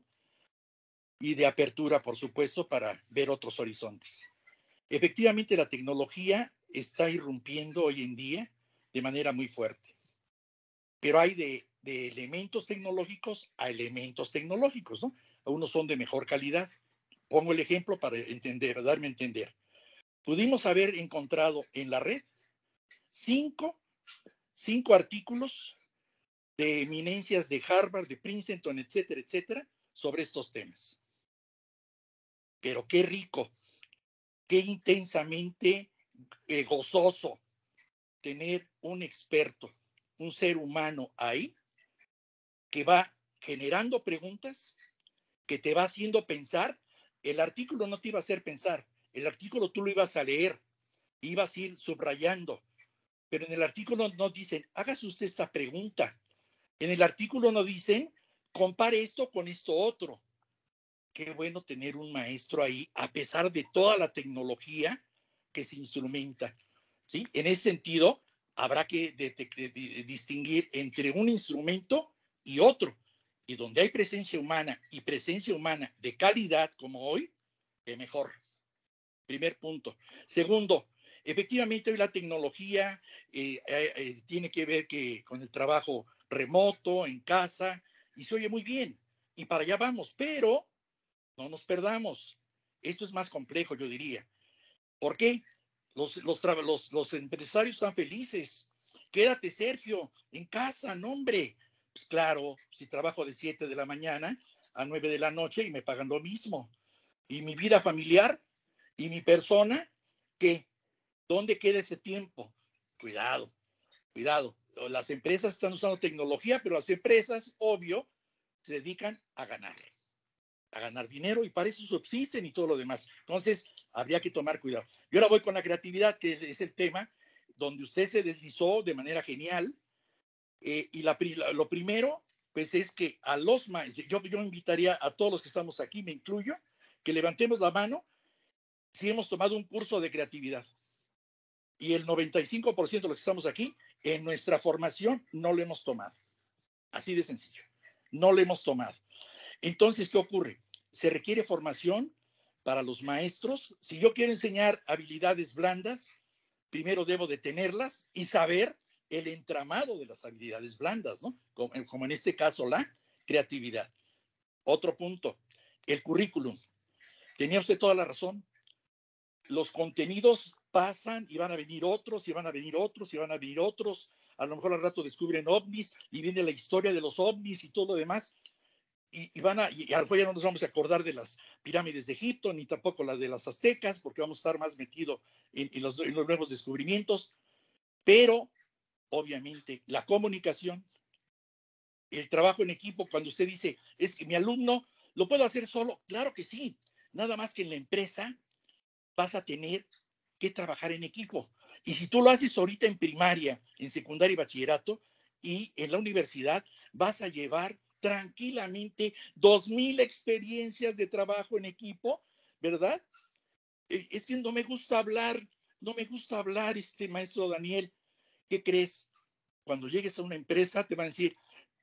y de apertura, por supuesto, para ver otros horizontes. Efectivamente, la tecnología está irrumpiendo hoy en día de manera muy fuerte, pero hay de, de elementos tecnológicos a elementos tecnológicos, ¿no? Algunos son de mejor calidad. Pongo el ejemplo para entender, darme a entender. Pudimos haber encontrado en la red cinco, cinco artículos de eminencias de Harvard, de Princeton, etcétera, etcétera, sobre estos temas. Pero qué rico, qué intensamente eh, gozoso tener un experto, un ser humano ahí que va generando preguntas, que te va haciendo pensar. El artículo no te iba a hacer pensar, el artículo tú lo ibas a leer, ibas a ir subrayando, pero en el artículo no dicen, hágase usted esta pregunta. En el artículo no dicen, compare esto con esto otro. Qué bueno tener un maestro ahí, a pesar de toda la tecnología que se instrumenta, ¿sí? En ese sentido, habrá que de, de, de, de distinguir entre un instrumento y otro. Y donde hay presencia humana y presencia humana de calidad como hoy, es mejor. Primer punto. Segundo, efectivamente hoy la tecnología eh, eh, tiene que ver que con el trabajo remoto, en casa, y se oye muy bien. Y para allá vamos, pero no nos perdamos. Esto es más complejo, yo diría. ¿Por qué? Los, los, los, los empresarios están felices. Quédate, Sergio, en casa, no, hombre. Pues claro, si trabajo de siete de la mañana a nueve de la noche y me pagan lo mismo. Y mi vida familiar y mi persona, ¿qué? ¿Dónde queda ese tiempo? Cuidado, cuidado. Las empresas están usando tecnología, pero las empresas, obvio, se dedican a ganar. a ganar dinero y para eso subsisten y todo lo demás. Entonces, habría que tomar cuidado. Y ahora voy con la creatividad, que es el tema donde usted se deslizó de manera genial. Eh, y la, lo primero, pues es que a los maestros, yo, yo invitaría a todos los que estamos aquí, me incluyo, que levantemos la mano si hemos tomado un curso de creatividad. Y el noventa y cinco por ciento de los que estamos aquí, en nuestra formación no lo hemos tomado. Así de sencillo. No lo hemos tomado. Entonces, ¿qué ocurre? Se requiere formación para los maestros. Si yo quiero enseñar habilidades blandas, primero debo de tenerlas y saber el entramado de las habilidades blandas, ¿no? Como, como en este caso la creatividad. Otro punto, el currículum. Tenía usted toda la razón. Los contenidos pasan y van a venir otros, y van a venir otros, y van a venir otros. A lo mejor al rato descubren ovnis y viene la historia de los ovnis y todo lo demás. Y, y van a, y a lo mejor ya no nos vamos a acordar de las pirámides de Egipto, ni tampoco las de las aztecas, porque vamos a estar más metidos en, en, los, en los nuevos descubrimientos. Pero obviamente, la comunicación, el trabajo en equipo, cuando usted dice, es que mi alumno lo puedo hacer solo, claro que sí, nada más que en la empresa vas a tener que trabajar en equipo. Y si tú lo haces ahorita en primaria, en secundaria y bachillerato, y en la universidad, vas a llevar tranquilamente dos mil experiencias de trabajo en equipo, ¿verdad? Es que no me gusta hablar, no me gusta hablar, este maestro Daniel. ¿Qué crees? Cuando llegues a una empresa te van a decir,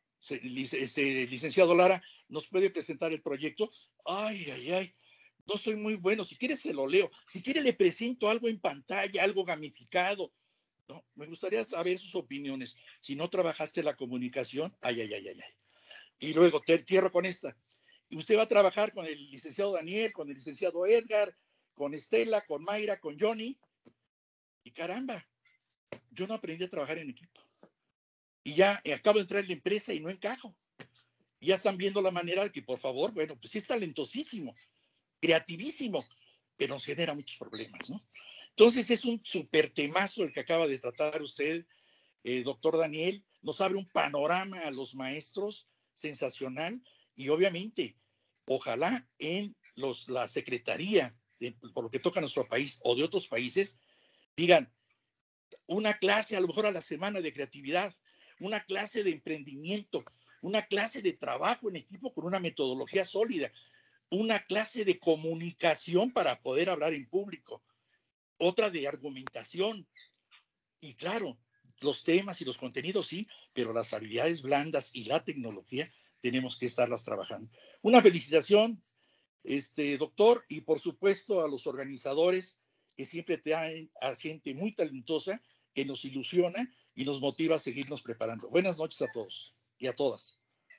licenciado Lara, ¿nos puede presentar el proyecto? Ay, ay, ay, no soy muy bueno. Si quieres se lo leo. Si quiere le presento algo en pantalla, algo gamificado. No, me gustaría saber sus opiniones. Si no trabajaste la comunicación, ay, ay, ay, ay, ay. Y luego te cierro con esta. Y usted va a trabajar con el licenciado Daniel, con el licenciado Edgar, con Estela, con Mayra, con Johnny. Y caramba, yo no aprendí a trabajar en equipo. Y ya acabo de entrar en la empresa y no encajo. Y ya están viendo la manera de que, por favor, bueno, pues sí es talentosísimo, creativísimo, pero nos genera muchos problemas, ¿no? Entonces es un súper temazo el que acaba de tratar usted, eh, doctor Daniel. Nos abre un panorama a los maestros sensacional y obviamente, ojalá en los, la Secretaría, de, por lo que toca a nuestro país o de otros países, digan, una clase a lo mejor a la semana de creatividad, una clase de emprendimiento, una clase de trabajo en equipo con una metodología sólida, una clase de comunicación para poder hablar en público, otra de argumentación. Y claro, los temas y los contenidos sí, pero las habilidades blandas y la tecnología tenemos que estarlas trabajando. Una felicitación, este, doctor, y por supuesto a los organizadores que siempre traen a gente muy talentosa que nos ilusiona y nos motiva a seguirnos preparando. Buenas noches a todos y a todas.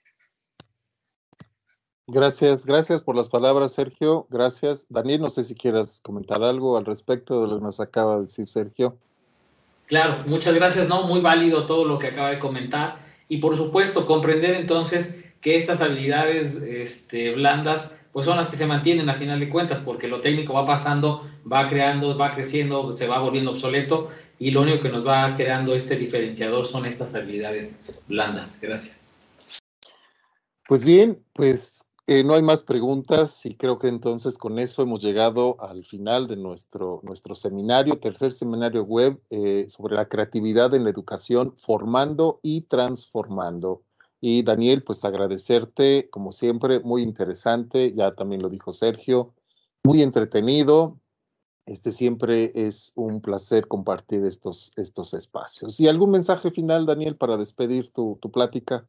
Gracias, gracias por las palabras, Sergio. Gracias. Daniel, no sé si quieras comentar algo al respecto de lo que nos acaba de decir Sergio. Claro, muchas gracias, ¿no? Muy válido todo lo que acaba de comentar. Y por supuesto, comprender entonces que estas habilidades este, blandas, pues son las que se mantienen a final de cuentas, porque lo técnico va pasando, va creando, va creciendo, se va volviendo obsoleto, y lo único que nos va creando este diferenciador son estas habilidades blandas. Gracias. Pues bien, pues eh, no hay más preguntas y creo que entonces con eso hemos llegado al final de nuestro, nuestro seminario, tercer seminario web eh, sobre la creatividad en la educación, formando y transformando. Y Daniel, pues agradecerte, como siempre, muy interesante, ya también lo dijo Sergio, muy entretenido. Este siempre es un placer compartir estos, estos espacios. ¿Y algún mensaje final, Daniel, para despedir tu, tu plática?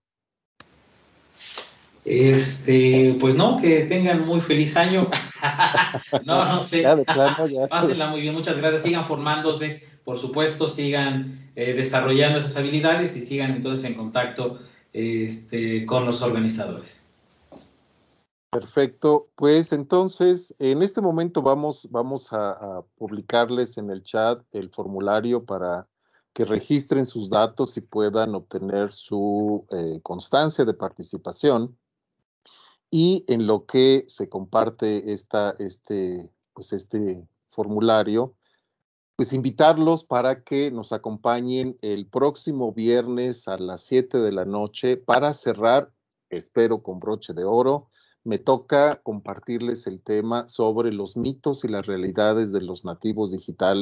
Este, pues no, que tengan muy feliz año. no, no sé. Ya, de plano, ya. Pásenla muy bien, muchas gracias. Sigan formándose, por supuesto, sigan eh, desarrollando esas habilidades y sigan entonces en contacto este, con los organizadores. Perfecto, pues entonces en este momento vamos, vamos a, a publicarles en el chat el formulario para que registren sus datos y puedan obtener su eh, constancia de participación. Y en lo que se comparte esta, este, pues este formulario, pues invitarlos para que nos acompañen el próximo viernes a las siete de la noche para cerrar, espero con broche de oro. Me toca compartirles el tema sobre los mitos y las realidades de los nativos digitales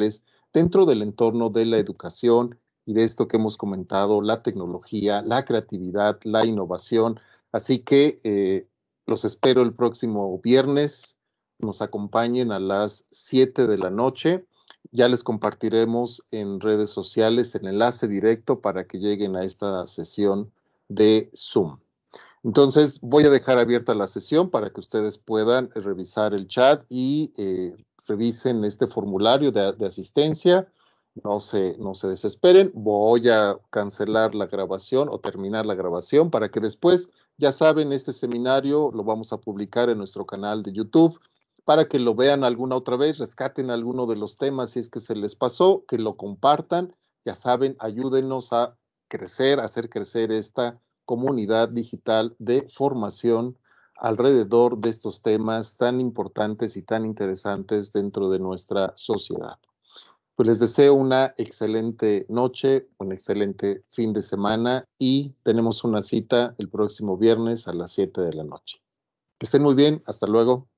dentro del entorno de la educación y de esto que hemos comentado, la tecnología, la creatividad, la innovación. Así que eh, los espero el próximo viernes. Nos acompañen a las siete de la noche. Ya les compartiremos en redes sociales el enlace directo para que lleguen a esta sesión de Zoom. Entonces, voy a dejar abierta la sesión para que ustedes puedan revisar el chat y eh, revisen este formulario de, de asistencia. No se, no se desesperen. Voy a cancelar la grabación o terminar la grabación para que después, ya saben, este seminario lo vamos a publicar en nuestro canal de YouTube para que lo vean alguna otra vez, rescaten alguno de los temas si es que se les pasó, que lo compartan. Ya saben, ayúdenos a crecer, a hacer crecer esta comunidad digital de formación alrededor de estos temas tan importantes y tan interesantes dentro de nuestra sociedad. Pues les deseo una excelente noche, un excelente fin de semana y tenemos una cita el próximo viernes a las siete de la noche. Que estén muy bien, hasta luego.